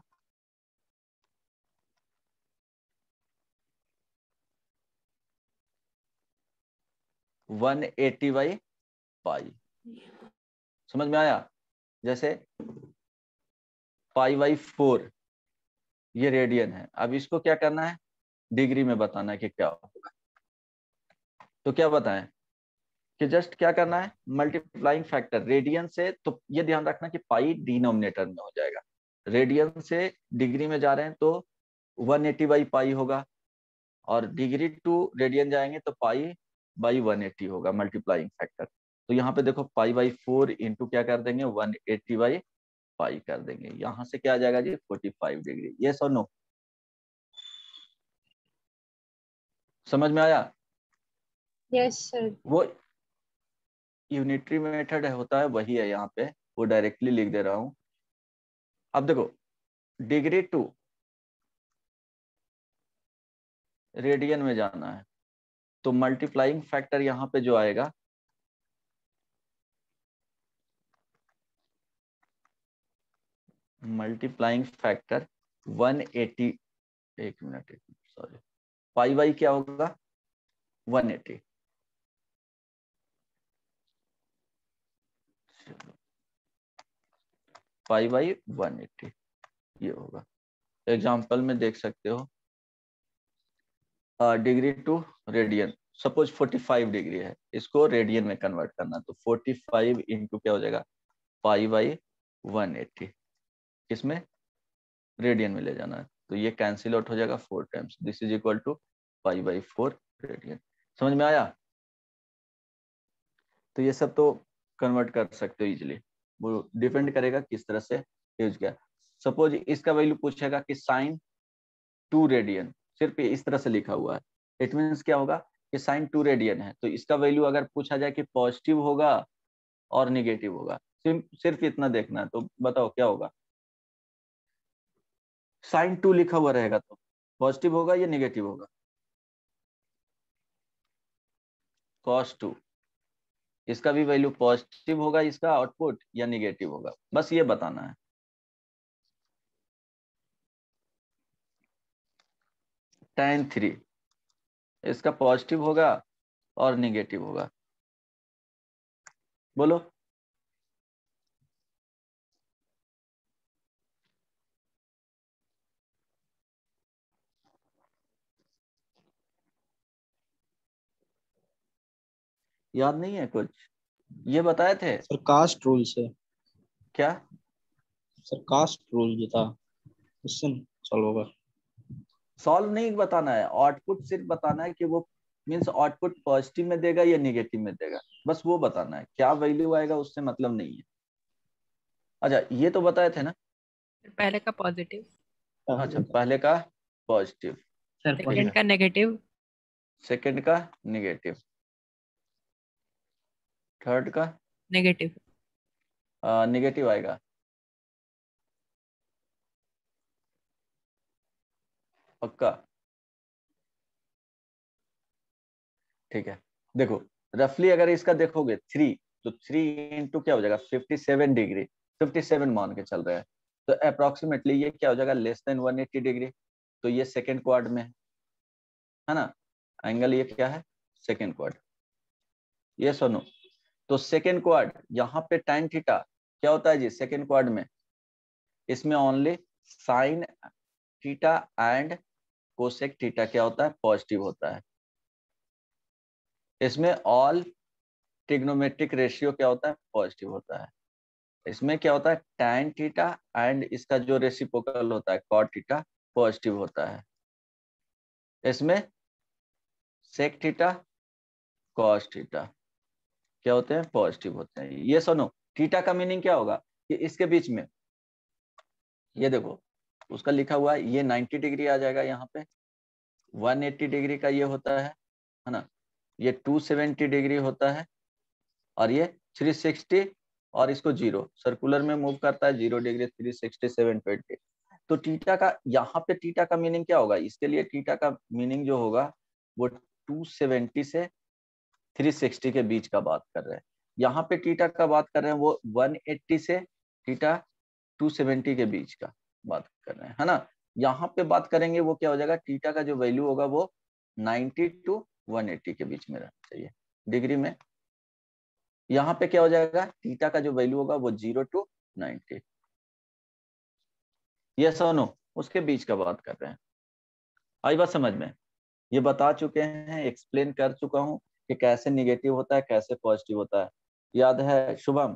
वन एट्टी बाई पाई। समझ में आया? जैसे पाई बाई फोर ये रेडियन है, अब इसको क्या करना है, डिग्री में बताना है कि क्या होगा। तो क्या बताएं कि जस्ट क्या करना है, मल्टीप्लाइंग फैक्टर रेडियन से, तो ये ध्यान रखना कि पाई डिनोमिनेटर में हो जाएगा, रेडियन से डिग्री में जा रहे हैं तो वन एट्टी बाई पाई होगा, और डिग्री टू रेडियन जाएंगे तो पाई बाई वन एट्टी होगा मल्टीप्लाइंग फैक्टर। तो यहाँ पे देखो पाई बाई फोर इंटू क्या कर देंगे, वन एट्टी बाई पाई कर देंगे, यहाँ से क्या आ जाएगा जी, फोर्टी फाइव डिग्री। यस और नो? समझ में आया? Yes sir. वो यूनिटरी मेथड होता है वही है, यहाँ पे वो डायरेक्टली लिख दे रहा हूं। अब देखो डिग्री टू रेडियन में जाना है तो मल्टीप्लाइंग फैक्टर यहाँ पे जो आएगा, मल्टीप्लाइंग फैक्टर वन एट्टी, एक मिनट एक मिनट सॉरी, पाई बाई क्या होगा, one eighty. Pi by one eighty ये होगा। एग्जाम्पल में देख सकते हो, degree to radian, suppose forty five degree है, इसको रेडियन में कन्वर्ट करना, तो फोर्टी फाइव इंटू क्या हो जाएगा, पाई बाई वन एट्टी, किसमें, रेडियन में ले जाना है, तो ये कैंसिल आउट हो जाएगा four times, this is equal to pi by four radian. समझ में आया? तो ये सब तो कन्वर्ट कर सकते हो इजिली, वो डिपेंड करेगा किस तरह से यूज किया। सपोज इसका वैल्यू पूछेगा कि साइन टू रेडियन, सिर्फ इस तरह से लिखा हुआ है, इट मीन्स क्या होगा कि साइन टू रेडियन है, तो इसका वैल्यू अगर पूछा जाए कि पॉजिटिव होगा और निगेटिव होगा, सिर्फ इतना देखना है, तो बताओ क्या होगा, साइन टू लिखा हुआ रहेगा तो पॉजिटिव होगा या निगेटिव होगा, कॉस टू, इसका भी वैल्यू पॉजिटिव होगा इसका आउटपुट या निगेटिव होगा, बस ये बताना है। tan थ्री इसका पॉजिटिव होगा और निगेटिव होगा, बोलो। याद नहीं है कुछ, ये बताए थे सर कास्ट रूल से, क्या, सर कास्ट रूल जो था उससे सॉल्व होगा। सॉल्व नहीं बताना है, आउटपुट सिर्फ बताना है कि वो मीन्स आउटपुट पॉजिटिव में देगा या निगेटिव में देगा, बस वो बताना है, क्या वैल्यू आएगा उससे मतलब नहीं है। अच्छा ये तो बताए थे ना, पहले का पॉजिटिव, अच्छा पहले का पॉजिटिव, सेकंड का नेगेटिव, सेकंड का निगेटिव, थर्ड का नेगेटिव, निगेटिव आएगा, पक्का? ठीक है, देखो रफली अगर इसका देखोगे थ्री, तो थ्री इंटू क्या हो जाएगा, fifty seven degree, fifty seven मान के चल रहा है, तो अप्रोक्सीमेटली ये क्या हो जाएगा, less than one eighty degree, तो ये सेकंड क्वाड में है है ना, एंगल ये क्या है, सेकेंड क्वाड, ये सुनो। तो सेकेंड क्वाड यहाँ पे tan थीटा क्या होता है जी, सेकेंड क्वाड में इसमें only sine theta and cosec theta क्या होता है, पॉजिटिव होता है। इसमें ऑल ट्रिग्नोमेट्रिक रेशियो क्या होता है, पॉजिटिव होता है। इसमें क्या होता है, tan थीटा एंड इसका जो रेसिप्रोकल होता है cot थीटा पॉजिटिव होता है। इसमें sec थीटा cos थीटा क्या होते हैं, पॉजिटिव होते हैं। ये सुनो, थीटा का मीनिंग क्या होगा कि इसके बीच में ये देखो उसका लिखा हुआ है, ये नब्बे डिग्री आ जाएगा, यहाँ पे एक सौ अस्सी डिग्री का ये होता है है ना, ये दो सौ सत्तर डिग्री होता है, और ये तीन सौ साठ, और इसको जीरो सर्कुलर में मूव करता है, जीरो डिग्री, तीन सौ साठ, सात सौ बीस। तो थीटा का यहाँ पे थीटा का मीनिंग क्या होगा, इसके लिए थीटा का मीनिंग जो होगा वो दो सौ सत्तर से तीन सौ साठ के बीच का बात कर रहे हैं। यहाँ पे थीटा का बात कर रहे हैं वो एक सौ अस्सी से थीटा दो सौ सत्तर के बीच का बात कर रहे हैं, है ना। यहाँ पे बात करेंगे वो क्या हो जाएगा, थीटा का जो वैल्यू होगा वो नब्बे टू एक सौ अस्सी के बीच में रहना चाहिए डिग्री में। यहाँ पे क्या हो जाएगा, थीटा का जो वैल्यू होगा वो जीरो टू नाइनटी, ये सोनो उसके बीच का बात कर रहे हैं। आई बात समझ में, ये बता चुके हैं, एक्सप्लेन कर चुका हूं कि कैसे निगेटिव होता है कैसे पॉजिटिव होता है, याद है शुभम?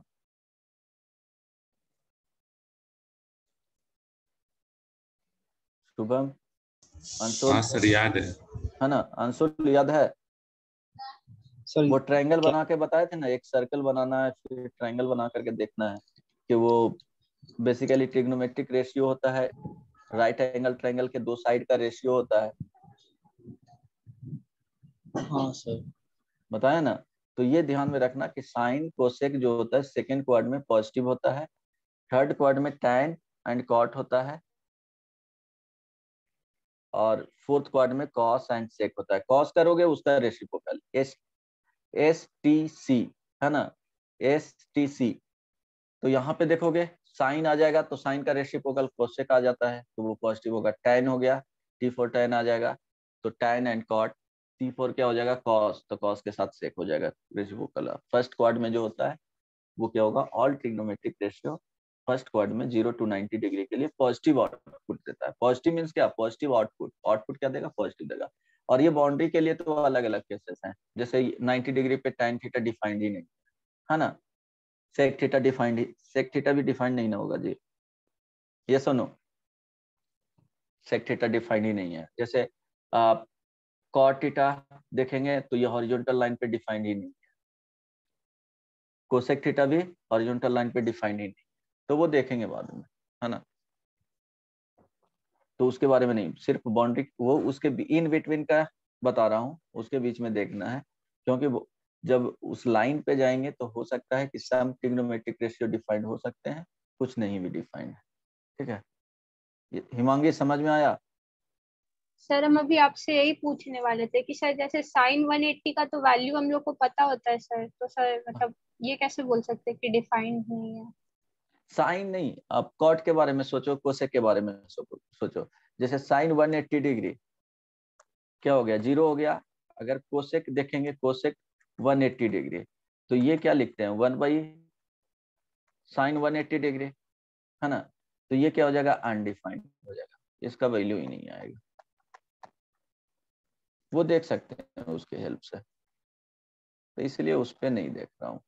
शुभम, अंशुल? हाँ सर याद है है ना, अंशुल याद है? सर वो ट्रायंगल बना के बताए थे ना, एक सर्कल बनाना है फिर ट्रायंगल बना करके देखना है कि वो बेसिकली ट्रिग्नोमेट्रिक रेशियो होता है, राइट एंगल ट्रायंगल के दो साइड का रेशियो होता है। हाँ सर बताया ना, तो ये ध्यान में रखना कि साइन कोसेक जो होता है सेकेंड क्वाड में पॉजिटिव होता है, थर्ड क्वाड में tan एंड cot होता है, और फोर्थ क्वाड में cos एंड sec होता है। cos करोगे उसका reciprocal S S T C, है ना, एस टी सी। तो यहाँ पे देखोगे साइन आ जाएगा तो साइन का रेसिप्रोकल कोसेक आ जाता है तो वो पॉजिटिव होगा। tan हो गया, टी फोर tan आ जाएगा तो tan and cot, T four क्या हो जाएगा, cos, तो cos के साथ sec हो जाएगा रेसिप्रोकल। फर्स्ट क्वाड में जो होता है वो क्या होगा, all trigonometric ratio first quad में जीरो टू नाइनटी डिग्री के लिए पॉजिटिव आउटपुट देता है। पॉजिटिव मींस क्या, पॉजिटिव आउटपुट, आउटपुट क्या देगा, पॉजिटिव देगा। और ये बाउंड्री के लिए तो अलग अलग केसेस हैं, जैसे नब्बे डिग्री पे tan थीटा डिफाइंड ही नहीं है ना, sec थीटा डिफाइंड ही, sec थीटा भी डिफाइंड नहीं ना होगा जी, ये सुनो, sec थीटा डिफाइंड ही नहीं है। जैसे आप cot थीटा देखेंगे तो ये हॉरिजॉन्टल लाइन पे डिफाइंड ही नहीं है, कोसेक थीटा भी हॉरिजॉन्टल लाइन पे डिफाइंड ही नहीं, तो वो देखेंगे बाद में, है ना। तो उसके बारे में नहीं, सिर्फ बाउंड्री वो उसके इन बिटवीन का बता रहा हूँ, उसके बीच में देखना है, क्योंकि वो जब उस लाइन पे जाएंगे तो हो सकता है कि सम ट्रिग्नोमेट्रिक रेशियो डिफाइंड हो सकते हैं, कुछ नहीं भी डिफाइंड है। ठीक है, हिमांगी समझ में आया? सर हम अभी आपसे यही पूछने वाले थे कि सर जैसे साइन एक सौ अस्सी का तो वैल्यू हम लोग को पता होता है सर, तो सर मतलब ये कैसे बोल सकते हैं कि डिफाइंड नहीं है? साइन नहीं, आप कॉट के बारे में सोचो, कोसेक के बारे में सोचो। जैसे साइन एक सौ अस्सी डिग्री क्या हो गया, जीरो हो गया। अगर कोसेक देखेंगे, कोसेक एक सौ अस्सी डिग्री, तो ये क्या लिखते हैं, वन बाई साइन एक सौ अस्सी डिग्री, है ना। तो ये क्या हो जाएगा, अनडिफाइंड हो जाएगा, इसका वैल्यू ही नहीं आएगा। वो देख सकते हैं उसके हेल्प से, तो इसलिए उस पर नहीं देख रहा हूँ।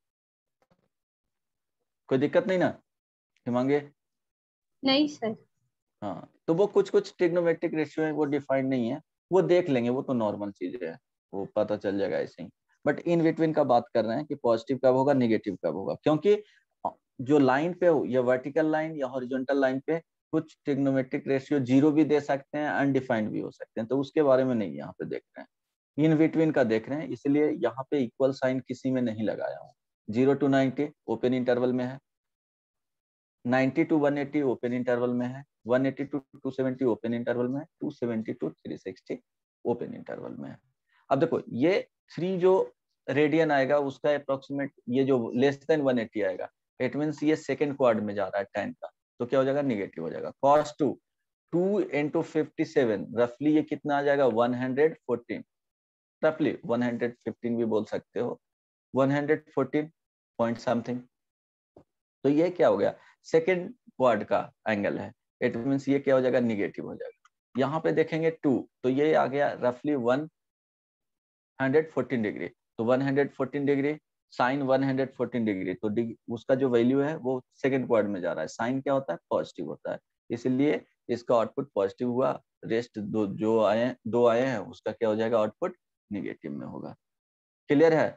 कोई दिक्कत नहीं ना हिमांगे? नहीं सर। हाँ, तो वो कुछ कुछ ट्रिग्नोमेट्रिक रेशियो है वो डिफाइंड नहीं है, वो देख लेंगे, वो तो नॉर्मल चीजें है, वो पता चल जाएगा ऐसे ही। बट इन बिटवीन का बात कर रहे हैं कि पॉजिटिव कब होगा, निगेटिव कब होगा, क्योंकि जो लाइन पे हो, या वर्टिकल लाइन या हॉरिजॉन्टल लाइन पे कुछ ट्रिग्नोमेट्रिक रेशियो जीरो भी दे सकते हैं, अनडिफाइंड भी हो सकते हैं, तो उसके बारे में नहीं यहाँ पे देख रहे हैं, इन बिटवीन का देख रहे हैं। इसलिए यहाँ पे इक्वल साइन किसी में नहीं लगाया हूँ। Zero to ninety open interval में है, नब्बे टू एक सौ अस्सी ओपन इंटरवल में है, एक सौ अस्सी टू दो सौ सत्तर ओपन इंटरवल में है, दो सौ सत्तर टू तीन सौ साठ ओपन इंटरवल में है। अब देखो ये थ्री जो रेडियन आएगा उसका अप्रोक्सीमेट, ये जो लेस देन एक सौ अस्सी आएगा, इट मींस ये सेकंड क्वाड में जा रहा है tan का, तो क्या हो जाएगा, निगेटिव हो जाएगा। cos two two into fifty seven रफली ये कितना आ जाएगा, वन हंड्रेड फोर्टीन, रफली वन हंड्रेड फिफ्टीन भी बोल सकते हो, one hundred fourteen point something. तो ये क्या हो गया, सेकेंड क्वाड का एंगल है, इट मीन्स ये क्या हो जाएगा, निगेटिव हो जाएगा। यहाँ पे देखेंगे टू, तो ये आ गया रफली वन हंड्रेड फोर्टीन डिग्री, तो one hundred fourteen degree sine one hundred fourteen degree, तो उसका जो वैल्यू है वो सेकंड क्वाड में जा रहा है। साइन क्या होता है, पॉजिटिव होता है, इसलिए इसका आउटपुट पॉजिटिव हुआ। रेस्ट दो जो आए दो आए हैं उसका क्या हो जाएगा, आउटपुट निगेटिव में होगा। क्लियर है?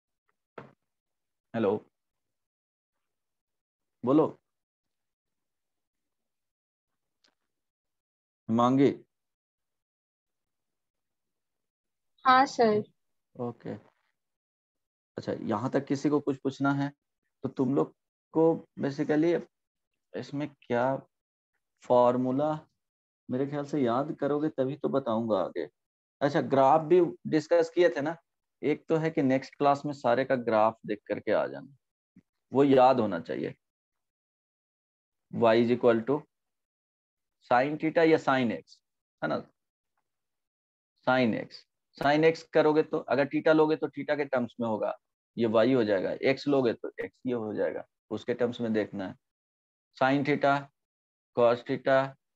हेलो बोलो मांगी। हाँ सर। ओके अच्छा, यहाँ तक किसी को कुछ पूछना है तो तुम लोग को बेसिकली इसमें क्या फॉर्मूला मेरे ख्याल से याद करोगे तभी तो बताऊंगा आगे। अच्छा ग्राफ भी डिस्कस किए थे ना, एक तो है कि नेक्स्ट क्लास में सारे का ग्राफ देख करके आ जाना, वो याद होना चाहिए। y is equal to sine theta या साइन एक्स, है ना, साइन एक्स, साइन एक्स करोगे तो अगर थीटा लोगे तो थीटा के टर्म्स में होगा, ये y हो जाएगा, x लोगे तो x ये हो जाएगा, उसके टर्म्स में देखना है। Sine theta, cos theta,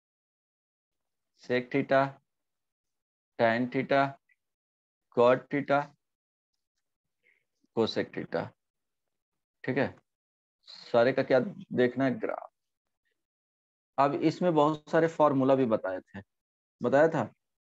sec theta, tan theta, cot theta, cosec theta, ठीक है, सारे का क्या देखना है, ग्राफ। अब इसमें बहुत सारे फॉर्मूला भी बताए थे, बताया था?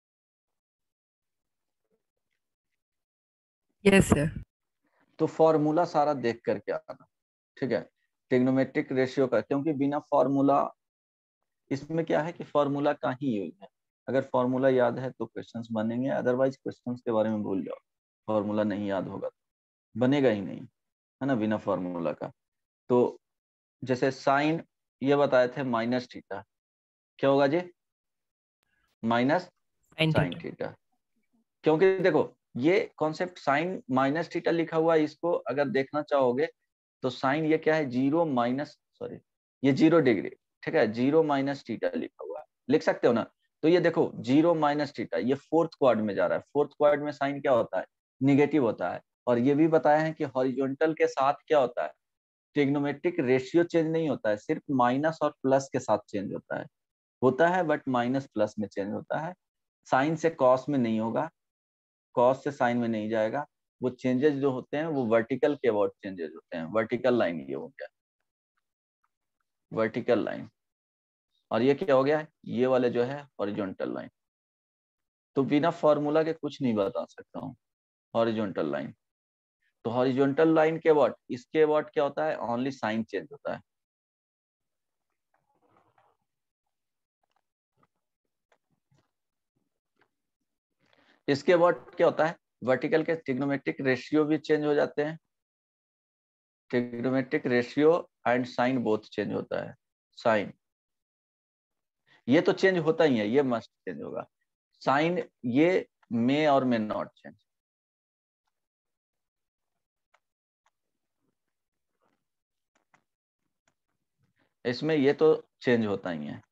Yes sir. तो फॉर्मूला सारा देख करके आना, ठीक है, ट्रिग्नोमेट्रिक रेशियो का, क्योंकि बिना फॉर्मूला, इसमें क्या है कि फॉर्मूला का ही यूज है, अगर फॉर्मूला याद है तो क्वेश्चंस बनेंगे, अदरवाइज क्वेश्चंस के बारे में भूल जाओ, फॉर्मूला नहीं याद होगा तो बनेगा ही नहीं, है ना, बिना फॉर्मूला का। तो जैसे साइन ये बताए थे माइनस थीटा, क्या होगा जी, माइनस साइन थीटा, क्योंकि देखो ये कॉन्सेप्ट साइन माइनस थीटा लिखा हुआ है, इसको अगर देखना चाहोगे तो साइन ये क्या है, जीरो माइनस सॉरी ये जीरो डिग्री, ठीक है, जीरो माइनस थीटा लिखा हुआ है, लिख सकते हो ना। तो ये देखो जीरो माइनस थीटा, ये फोर्थ क्वाड में जा रहा है, फोर्थ क्वाड में साइन क्या होता है, निगेटिव होता है। और ये भी बताया है कि हॉरिजॉन्टल के साथ क्या होता है, ट्रिग्नोमेट्रिक रेशियो चेंज नहीं होता है, सिर्फ माइनस और प्लस के साथ चेंज होता है, होता है बट माइनस प्लस में चेंज होता है। साइन से कॉस में नहीं होगा, कॉस से साइन में नहीं जाएगा, वो चेंजेस जो होते हैं वो वर्टिकल के अबाउट चेंजेस होते हैं, वर्टिकल लाइन ये हो गया, वर्टिकल लाइन, और ये क्या हो गया, ये वाले जो है हॉरिजॉन्टल लाइन। तो बिना फॉर्मूला के कुछ नहीं बता सकता हूँ, हॉरिजॉन्टल लाइन, तो हॉरिजॉन्टल लाइन के अबाउट, इसके अबाउट क्या होता है, ओनली साइन चेंज होता है। इसके अबाउट क्या होता है, वर्टिकल के ट्रिग्नोमेट्रिक रेशियो भी चेंज हो जाते हैं, trigonometric ratio and sine both change होता है। साइन ये तो चेंज होता ही है, ये मस्ट चेंज होगा, साइन ये मे और मे नॉट चेंज। इसमें ये तो चेंज होता ही है,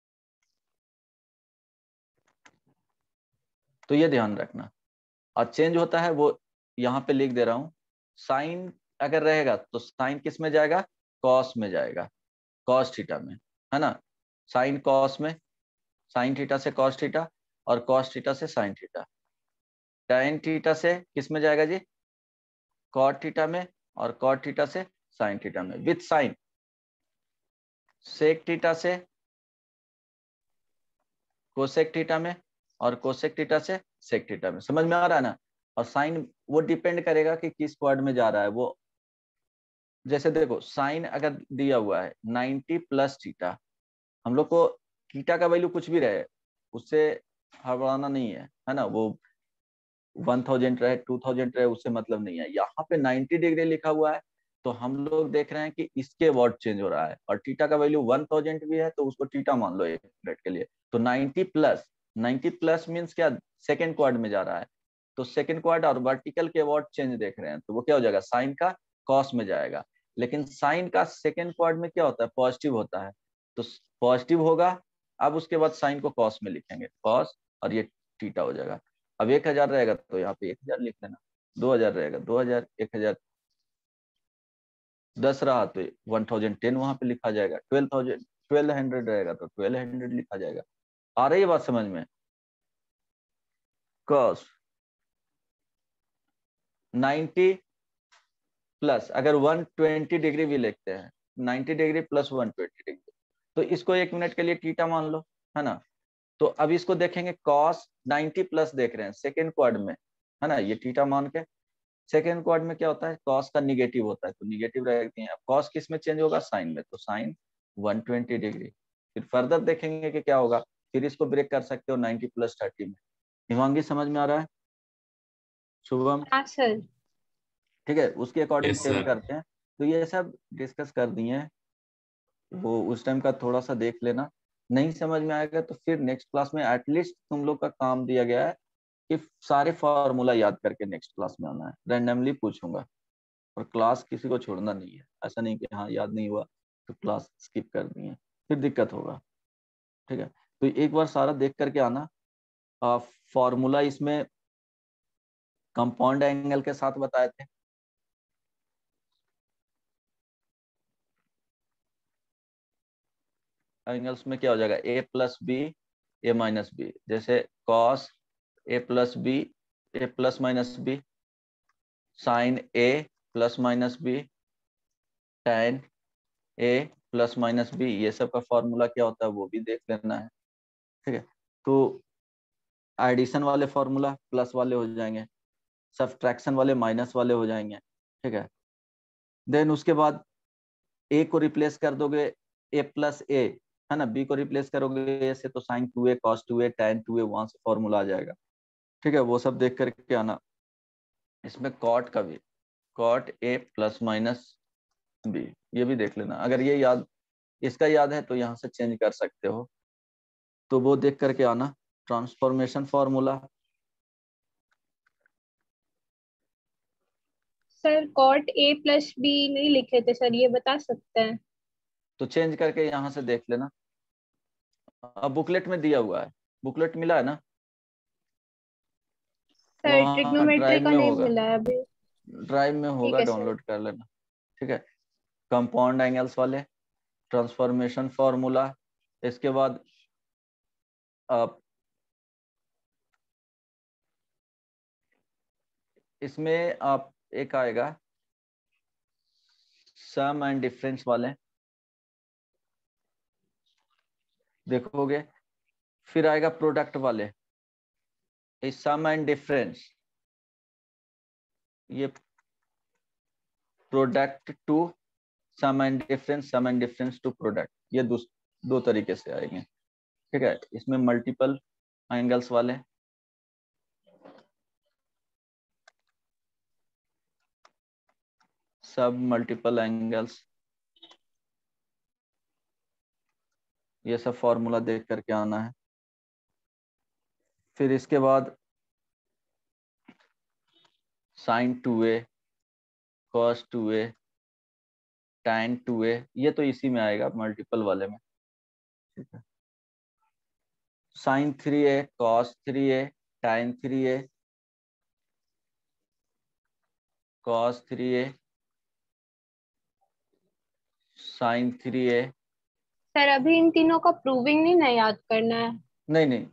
तो ये ध्यान रखना। और चेंज होता है वो यहाँ पे लिख दे रहा हूं, साइन अगर रहेगा तो साइन किस में जाएगा, कॉस में जाएगा, कॉस थीटा में, है ना, साइन कॉस में, साइन थीटा से कॉस थीटा और कॉस थीटा से साइन थीटा, टैन थीटा से किस में जाएगा जी, कॉट थीटा में, और कॉट थीटा से साइन थीटा में, विथ साइन, सेक थीटा से कोसेक थीटा में, और कोसेक थीटा से सेक थीटा में, समझ में आ रहा है ना। और साइन वो डिपेंड करेगा कि किस क्वाड में जा रहा है वो, जैसे देखो साइन अगर दिया हुआ है नाइंटी प्लस थीटा, हम लोग को थीटा का वैल्यू कुछ भी रहे उससे हड़बड़ाना नहीं है, है ना, वो वन थाउजेंड रहे टू थाउजेंड रहे उससे मतलब नहीं है, यहाँ पे नाइंटी डिग्री लिखा हुआ है तो हम लोग देख रहे हैं कि इसके वर्ड चेंज हो रहा है, और थीटा का वैल्यू वन थाउजेंड भी है तो उसको थीटा मान लो एक मिनट के लिए, तो ninety plus, ninety plus means क्या, सेकेंड क्वाड में जा रहा है, तो सेकेंड क्वाड और वर्टिकल के वर्ड चेंज देख रहे हैं, तो वो क्या हो जाएगा, साइन का कॉस में जाएगा, लेकिन साइन का सेकेंड क्वाड में क्या होता है, पॉजिटिव होता है, तो पॉजिटिव होगा अब उसके बाद साइन को कॉस में लिखेंगे, कॉस और ये थीटा हो जाएगा। अब एक हजार रहेगा तो यहाँ पे एक हजार लिख लेना, दो हजार रहेगा दो हजार, एक हजार दस रहा तो वन थाउजेंड टेन वहां पे लिखा जाएगा, ट्वेल्व थाउजेंड ट्वेल्व हंड्रेड रहेगा तो ट्वेल्व हंड्रेड लिखा जाएगा। आ रही है बात समझ में? कॉस नाइन्टी प्लस अगर वन ट्वेंटी डिग्री भी लिखते हैं, ninety degree plus one twenty degree, तो इसको एक मिनट के लिए थीटा मान लो, है ना। तो अब इसको देखेंगे कॉस नाइन्टी प्लस देख रहे हैं सेकेंड क्वाड में, है ना, ये थीटा मान के। सेकेंड क्वाड में क्या होता है, कॉस का निगेटिव होता है तो निगेटिव रहती है। अब कॉस किस में चेंज होगा, साइन में, तो साइन वन ट्वेंटी डिग्री। फिर फर्दर देखेंगे कि क्या होगा, फिर इसको ब्रेक कर सकते हो नाइन्टी प्लस थर्टी में। हिमांगी समझ में आ रहा है? शुभम? हाँ सर। ठीक है, उसके अकॉर्डिंग Yes, चेंज sir. करते हैं। तो ये सब डिस्कस कर दिए, वो उस टाइम का थोड़ा सा देख लेना। नहीं समझ में आएगा तो फिर नेक्स्ट क्लास में एटलीस्ट तुम लोग का काम दिया गया है कि सारे फॉर्मूला याद करके नेक्स्ट क्लास में आना है। रैंडमली पूछूंगा और क्लास किसी को छोड़ना नहीं है। ऐसा नहीं कि हाँ याद नहीं हुआ तो क्लास स्किप कर दी है, फिर दिक्कत होगा। ठीक है, तो एक बार सारा देख करके आना। फॉर्मूला इसमें कंपाउंड एंगल के साथ बताए थे, एंगल्स में क्या हो जाएगा, A plus B A minus B. जैसे cos A plus B A plus minus B, sine A plus minus B, tan A plus minus B, ये सब का फॉर्मूला क्या होता है वो भी देख लेना है। ठीक है, तो एडिशन वाले फॉर्मूला प्लस वाले हो जाएंगे, सब्ट्रैक्शन वाले माइनस वाले हो जाएंगे। ठीक है, देन उसके बाद ए को रिप्लेस कर दोगे ए प्लस ए, है ना, बी को रिप्लेस करोगे ए से तो sine two A cos two A tan two A, वहां से फॉर्मूला आ जाएगा। ठीक है, वो सब देख करके आना। इसमें कॉट का भी, cot A plus minus B, ये भी देख लेना। अगर ये याद, इसका याद है तो यहाँ से चेंज कर सकते हो, तो वो देख करके आना। Transformation formula, sir cot A plus B नहीं लिखे थे सर, ये बता सकते हैं? तो चेंज करके यहाँ से देख लेना। अब बुकलेट में दिया हुआ है, बुकलेट मिला है ना, सर वहाँ ट्रिग्नोमेट्री ड्राइव का में नहीं होगा, मिला है अभी। ड्राइव में होगा, ठीक है सर। डाउनलोड कर लेना। ठीक है, कंपाउंड एंगल्स वाले, ट्रांसफॉर्मेशन फॉर्मूला, इसके बाद आप इसमें आप एक आएगा सम एंड डिफरेंस वाले देखोगे, फिर आएगा प्रोडक्ट वाले, इस सम एंड डिफरेंस, ये product to sum and difference, sum and difference to product, ये दो, दो तरीके से आएंगे। ठीक है, इसमें मल्टीपल एंगल्स वाले, सब मल्टीपल एंगल्स, ये सब फॉर्मूला देख करके आना है। फिर इसके बाद sine two A cos two A tan two A, ये तो इसी में आएगा मल्टीपल वाले में। ठीक है, sine three A cos three A tan three A cos three A sine three A. Sir अभी इन तीनों का प्रूविंग नहीं ना याद करना है? नहीं नहीं,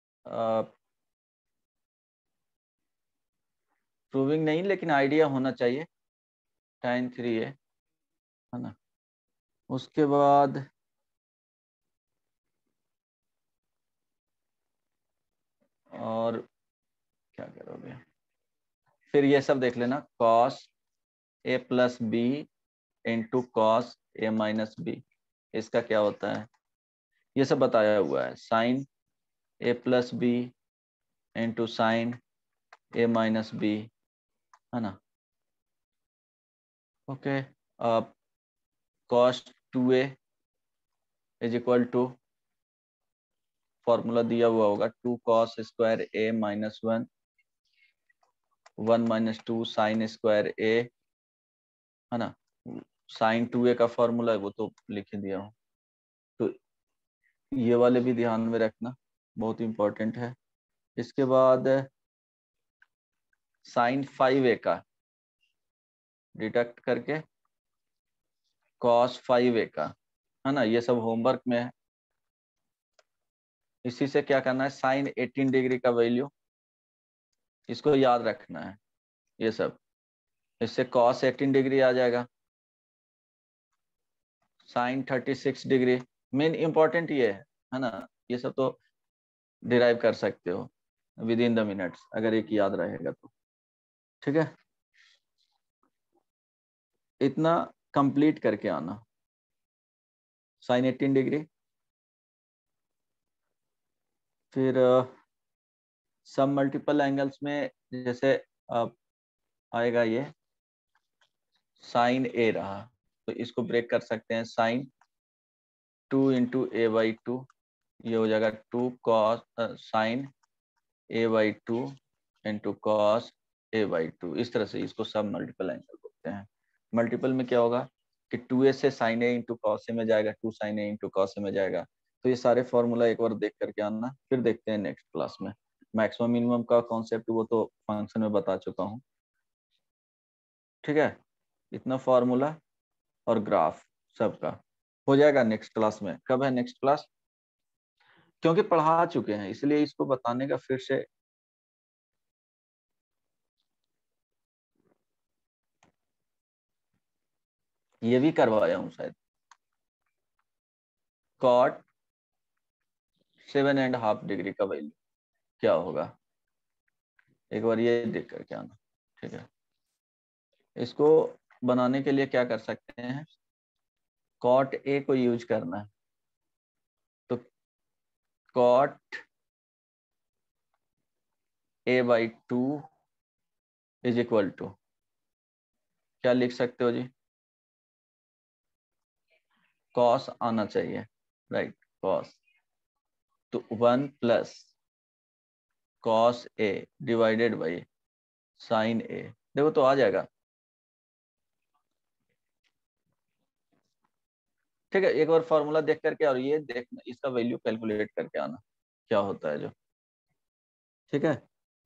प्रूविंग नहीं, लेकिन आइडिया होना चाहिए। टाइन थ्री है है ना। उसके बाद और क्या करोगे, फिर ये सब देख लेना, cos A plus B into cos A minus B, इसका क्या होता है ये सब बताया हुआ है। Sine A plus B into sine A minus B, है ना। ओके, अब cos two A is equal to, formula दिया हुआ होगा, two cos square A minus one, one minus two sine square A, है ना। साइन टू ए का formula है वो तो लिख ही दिया हूँ। तो ये वाले भी ध्यान में रखना, बहुत इंपॉर्टेंट है। इसके बाद साइन फाइव ए का डिडक्ट करके कॉस फाइव ए का, है ना, ये सब होमवर्क में है। इसी से क्या करना है, साइन एटीन डिग्री का वैल्यू इसको याद रखना है, ये सब। इससे कॉस एटीन डिग्री आ जाएगा, sine thirty six degree. Main important ये है है ना, ये सब तो डिराइव कर सकते हो विद इन द मिनट्स अगर एक याद रहेगा तो, ठीक है। इतना कंप्लीट करके आना, साइन एटीन डिग्री। फिर सब मल्टीपल एंगल्स में जैसे अब आएगा ये साइन ए रहा, तो इसको ब्रेक कर सकते हैं, sine two into A by two, ये हो जाएगा two cos sine A by two into cos A by two. इस तरह से इसको सब मल्टीपल एंगल बोलते हैं। मल्टीपल में क्या होगा कि टू ए से sine A into cos A में जाएगा, two sine A into cos A में जाएगा। तो ये सारे फॉर्मूला एक बार देख करके आना, फिर देखते हैं नेक्स्ट क्लास में। मैक्सिमम मिनिमम का कॉन्सेप्ट वो तो फंक्शन में बता चुका हूँ, ठीक है। इतना फॉर्मूला और ग्राफ सबका हो जाएगा नेक्स्ट क्लास में। कब है नेक्स्ट क्लास? क्योंकि पढ़ा चुके हैं इसलिए इसको बताने का फिर से ये भी करवाया हूं शायद। Cot seven and half degree का वैल्यू क्या होगा, एक बार ये देख करके आना, ठीक है। इसको बनाने के लिए क्या कर सकते हैं, कॉट ए को यूज करना है। तो cot A by two is equal to क्या लिख सकते हो जी, कॉस आना चाहिए, राइट, कॉस। तो one plus cos A divided by sine A, देखो तो आ जाएगा, ठीक है। एक बार फॉर्मूला देख करके और ये देखना, इसका वैल्यू कैलकुलेट करके आना क्या होता है जो, ठीक है।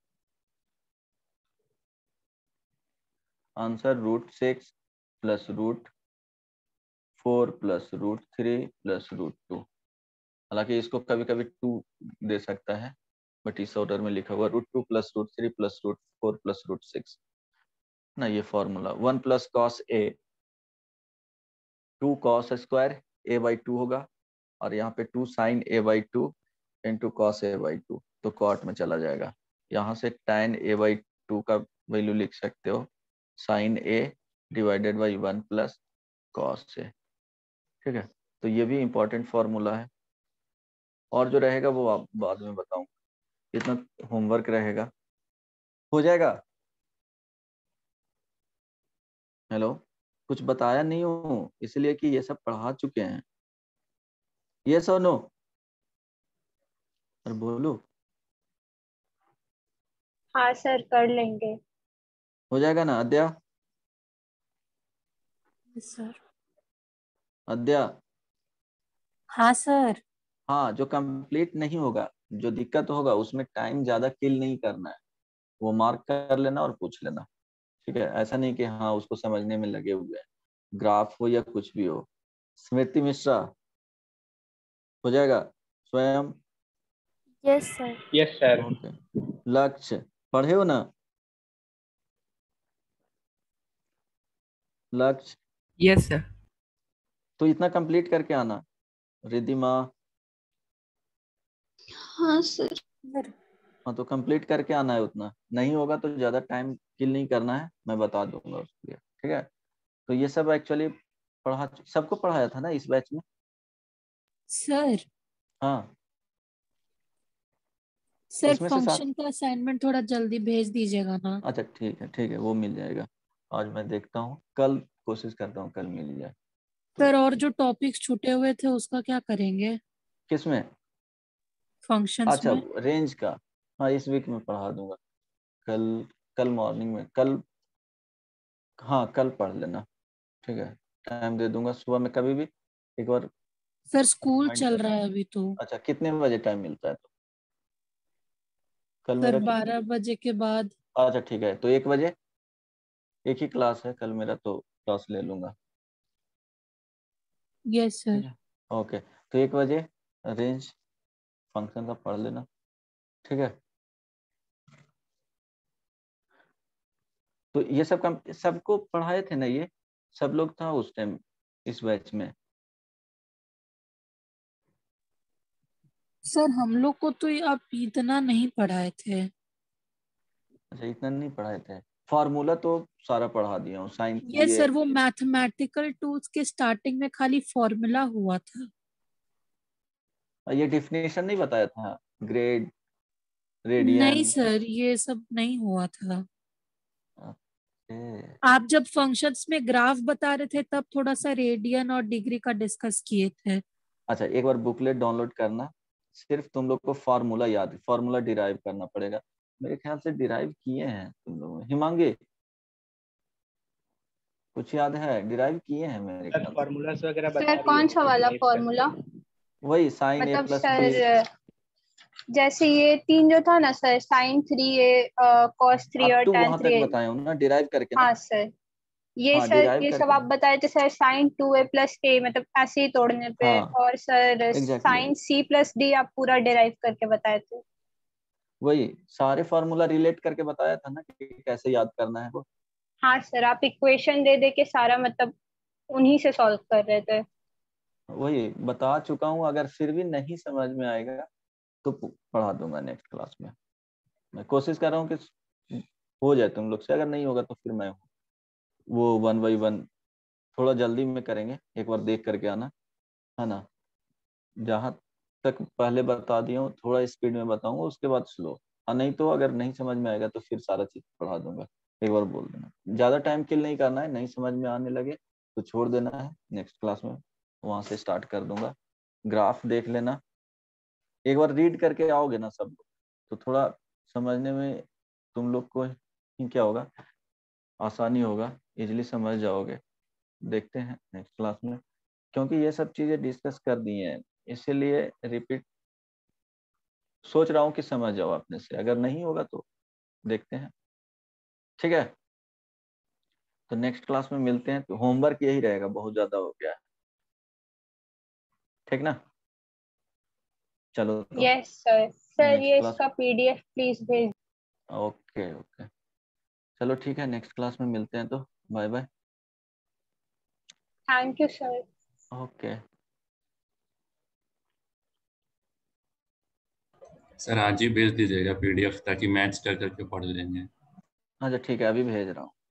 Answer root six plus root four plus root three plus root two. हालांकि इसको कभी कभी टू दे सकता है, बट इस ऑर्डर में लिखा हुआ root two plus root three plus root four plus root six ना। ये formula one plus cos A, two cos square A by two होगा, और यहाँ पे two sine A by two into cos A by two, तो cot में चला जाएगा। यहाँ से tan ए बाई टू का वैल्यू लिख सकते हो, sine A divided by one plus cos A, ठीक है। तो ये भी इंपॉर्टेंट फॉर्मूला है, और जो रहेगा वो आप बाद में बताऊंगा। इतना होमवर्क रहेगा, हो जाएगा। हेलो, कुछ बताया नहीं हूँ इसलिए कि ये सब पढ़ा चुके हैं। ये सो नो, और बोलो, हाँ सर कर लेंगे। हो जाएगा ना अद्या? सर। अद्या, हाँ सर। हाँ, जो कंप्लीट नहीं होगा, जो दिक्कत होगा उसमें टाइम ज्यादा किल नहीं करना है, वो मार्क कर लेना और पूछ लेना, ठीक है। ऐसा नहीं कि हाँ उसको समझने में लगे हुए हैं, ग्राफ हो या कुछ भी हो। स्मृति मिश्रा, हो जाएगा Swayam? Yes sir. Yes sir. Okay. Lakshya, पढ़े हो ना? लक्ष्य, यस सर। तो इतना कंप्लीट करके आना। रिद्धिमा, हाँ सर। हाँ, तो कंप्लीट करके आना है। उतना नहीं होगा तो ज्यादा टाइम किल नहीं करना है, मैं बता दूंगा उसके लिए, ठीक है। तो ये सब एक्चुअली पढ़ा, सबको पढ़ाया था ना इस बैच में? सर हाँ, सर इसमें से साथ, फंक्शन का असाइनमेंट थोड़ा जल्दी भेज दीजिएगा ना। अच्छा ठीक है, ठीक है, वो मिल जाएगा। आज मैं देखता हूँ, कल कोशिश करता हूँ कल मिल जाए। सर और जो टॉपिक्स छूटे हुए थे उसका क्या करेंगे किसमें? फंक्शंस अच्छा, में? रेंज का, हाँ इस वीक में पढ़ा दूंगा। कल, कल मॉर्निंग में, कल, हाँ कल पढ़ लेना, ठीक है। टाइम दे दूंगा सुबह में कभी भी, एक बार सर स्कूल Mind चल कर- रहा है अभी तो। अच्छा, कितने बजे टाइम मिलता है? तो कल सर मेरा बारह बजे के बाद। अच्छा ठीक है, तो एक बजे एक ही क्लास है कल मेरा, तो क्लास ले लूंगा। Yes sir. ठीक है, ओके। तो एक बजे रेंज फंक्शन का पढ़ लेना, ठीक है। तो ये सब काम सबको पढ़ाए थे ना, ये सब लोग था उस टाइम इस बैच में? सर हम लोग को तो ये आप इतना नहीं पढ़ाए थे। अच्छा, इतना नहीं पढ़ाए थे। फार्मूला तो सारा पढ़ा दिया हूँ, साइन यस ये सर, वो मैथमेटिकल टूल्स के स्टार्टिंग में खाली फॉर्मूला हुआ था। ये डिफिनेशन नहीं बताया था, ग्रेड, नहीं रेडियन। सर, ये सब नहीं हुआ था। ओके। आप जब फंक्शंस में ग्राफ बता रहे थे तब थोड़ा सा रेडियन और डिग्री का डिस्कस किए थे। अच्छा, एक बार बुकलेट डाउनलोड करना, सिर्फ तुम लोग को फार्मूला याद, फार्मूला डिराइव करना पड़ेगा। मेरे ख्याल से डिराइव किए हैं तुम लोग, हिमांगी कुछ याद है? डिराइव किए हैं मेरे सर ख्याल से। फॉर्मूलास वगैरह बता सर दिए कौन सा हैं, वाला derive फॉर्मूला? करते हैं। वही साइन ए मतलब प्लस बी। सर जैसे ये तीन जो था ना sir, sine three A, cos three अब और तो टेन वहां थ्री तक ए। बताया हूँ ना, डिराइव करके ना। हाँ सर, ये हाँ, सर डिराइव ये सब करके। आप बताए थे sir, sine two A plus A मतलब ऐसे ही तोड़ने पे। हाँ और sir exactly sine exactly. C plus D आप पूरा डिराइव करके बताए थे। वही सारे फार्मूला रिलेट करके बताया था ना कि कैसे याद करना है वो। हाँ सर, आप इक्वेशन दे दे के सारा मतलब उन्हीं से सॉल्व कर रहे थे। वही बता चुका हूँ, अगर फिर भी नहीं समझ में आएगा तो पढ़ा दूंगा नेक्स्ट क्लास में। मैं कोशिश कर रहा हूँ कि हो जाए तुम लोग से, अगर नहीं होगा तो फिर मैं वो वन बाई वन थोड़ा जल्दी में करेंगे, एक बार देख करके आना, है ना। जहाँ तक पहले बता दिया हूँ थोड़ा स्पीड में बताऊंगा, उसके बाद स्लो। हाँ, नहीं तो अगर नहीं समझ में आएगा तो फिर सारा चीज पढ़ा दूंगा, एक बार बोल देना। ज्यादा टाइम किल नहीं करना है, नहीं समझ में आने लगे तो छोड़ देना है, नेक्स्ट क्लास में वहां से स्टार्ट कर दूंगा। ग्राफ देख लेना, एक बार रीड करके आओगे ना सब लोग तो थोड़ा समझने में तुम लोग को ही क्या होगा, आसानी होगा, इजिली समझ जाओगे। देखते हैं नेक्स्ट क्लास में, क्योंकि ये सब चीजें डिस्कस कर दी हैं, इसीलिए रिपीट सोच रहा हूँ कि समझ जाओ अपने से, अगर नहीं होगा तो देखते हैं, ठीक है। तो नेक्स्ट क्लास में मिलते हैं, तो होमवर्क यही रहेगा, बहुत ज्यादा हो गया है, ठीक ना। चलो तो यस सर। सर नेक्स्ट ये क्लास। इसका पीडीएफ प्लीज भेज। ओके ओके, चलो ठीक है, नेक्स्ट क्लास में मिलते हैं, तो bye bye. Thank you sir. Okay sir आज ही भेज दीजिएगा पीडीएफ, ताकि मैच कर करके पढ़ लेंगे। अच्छा ठीक है, अभी भेज रहा हूँ।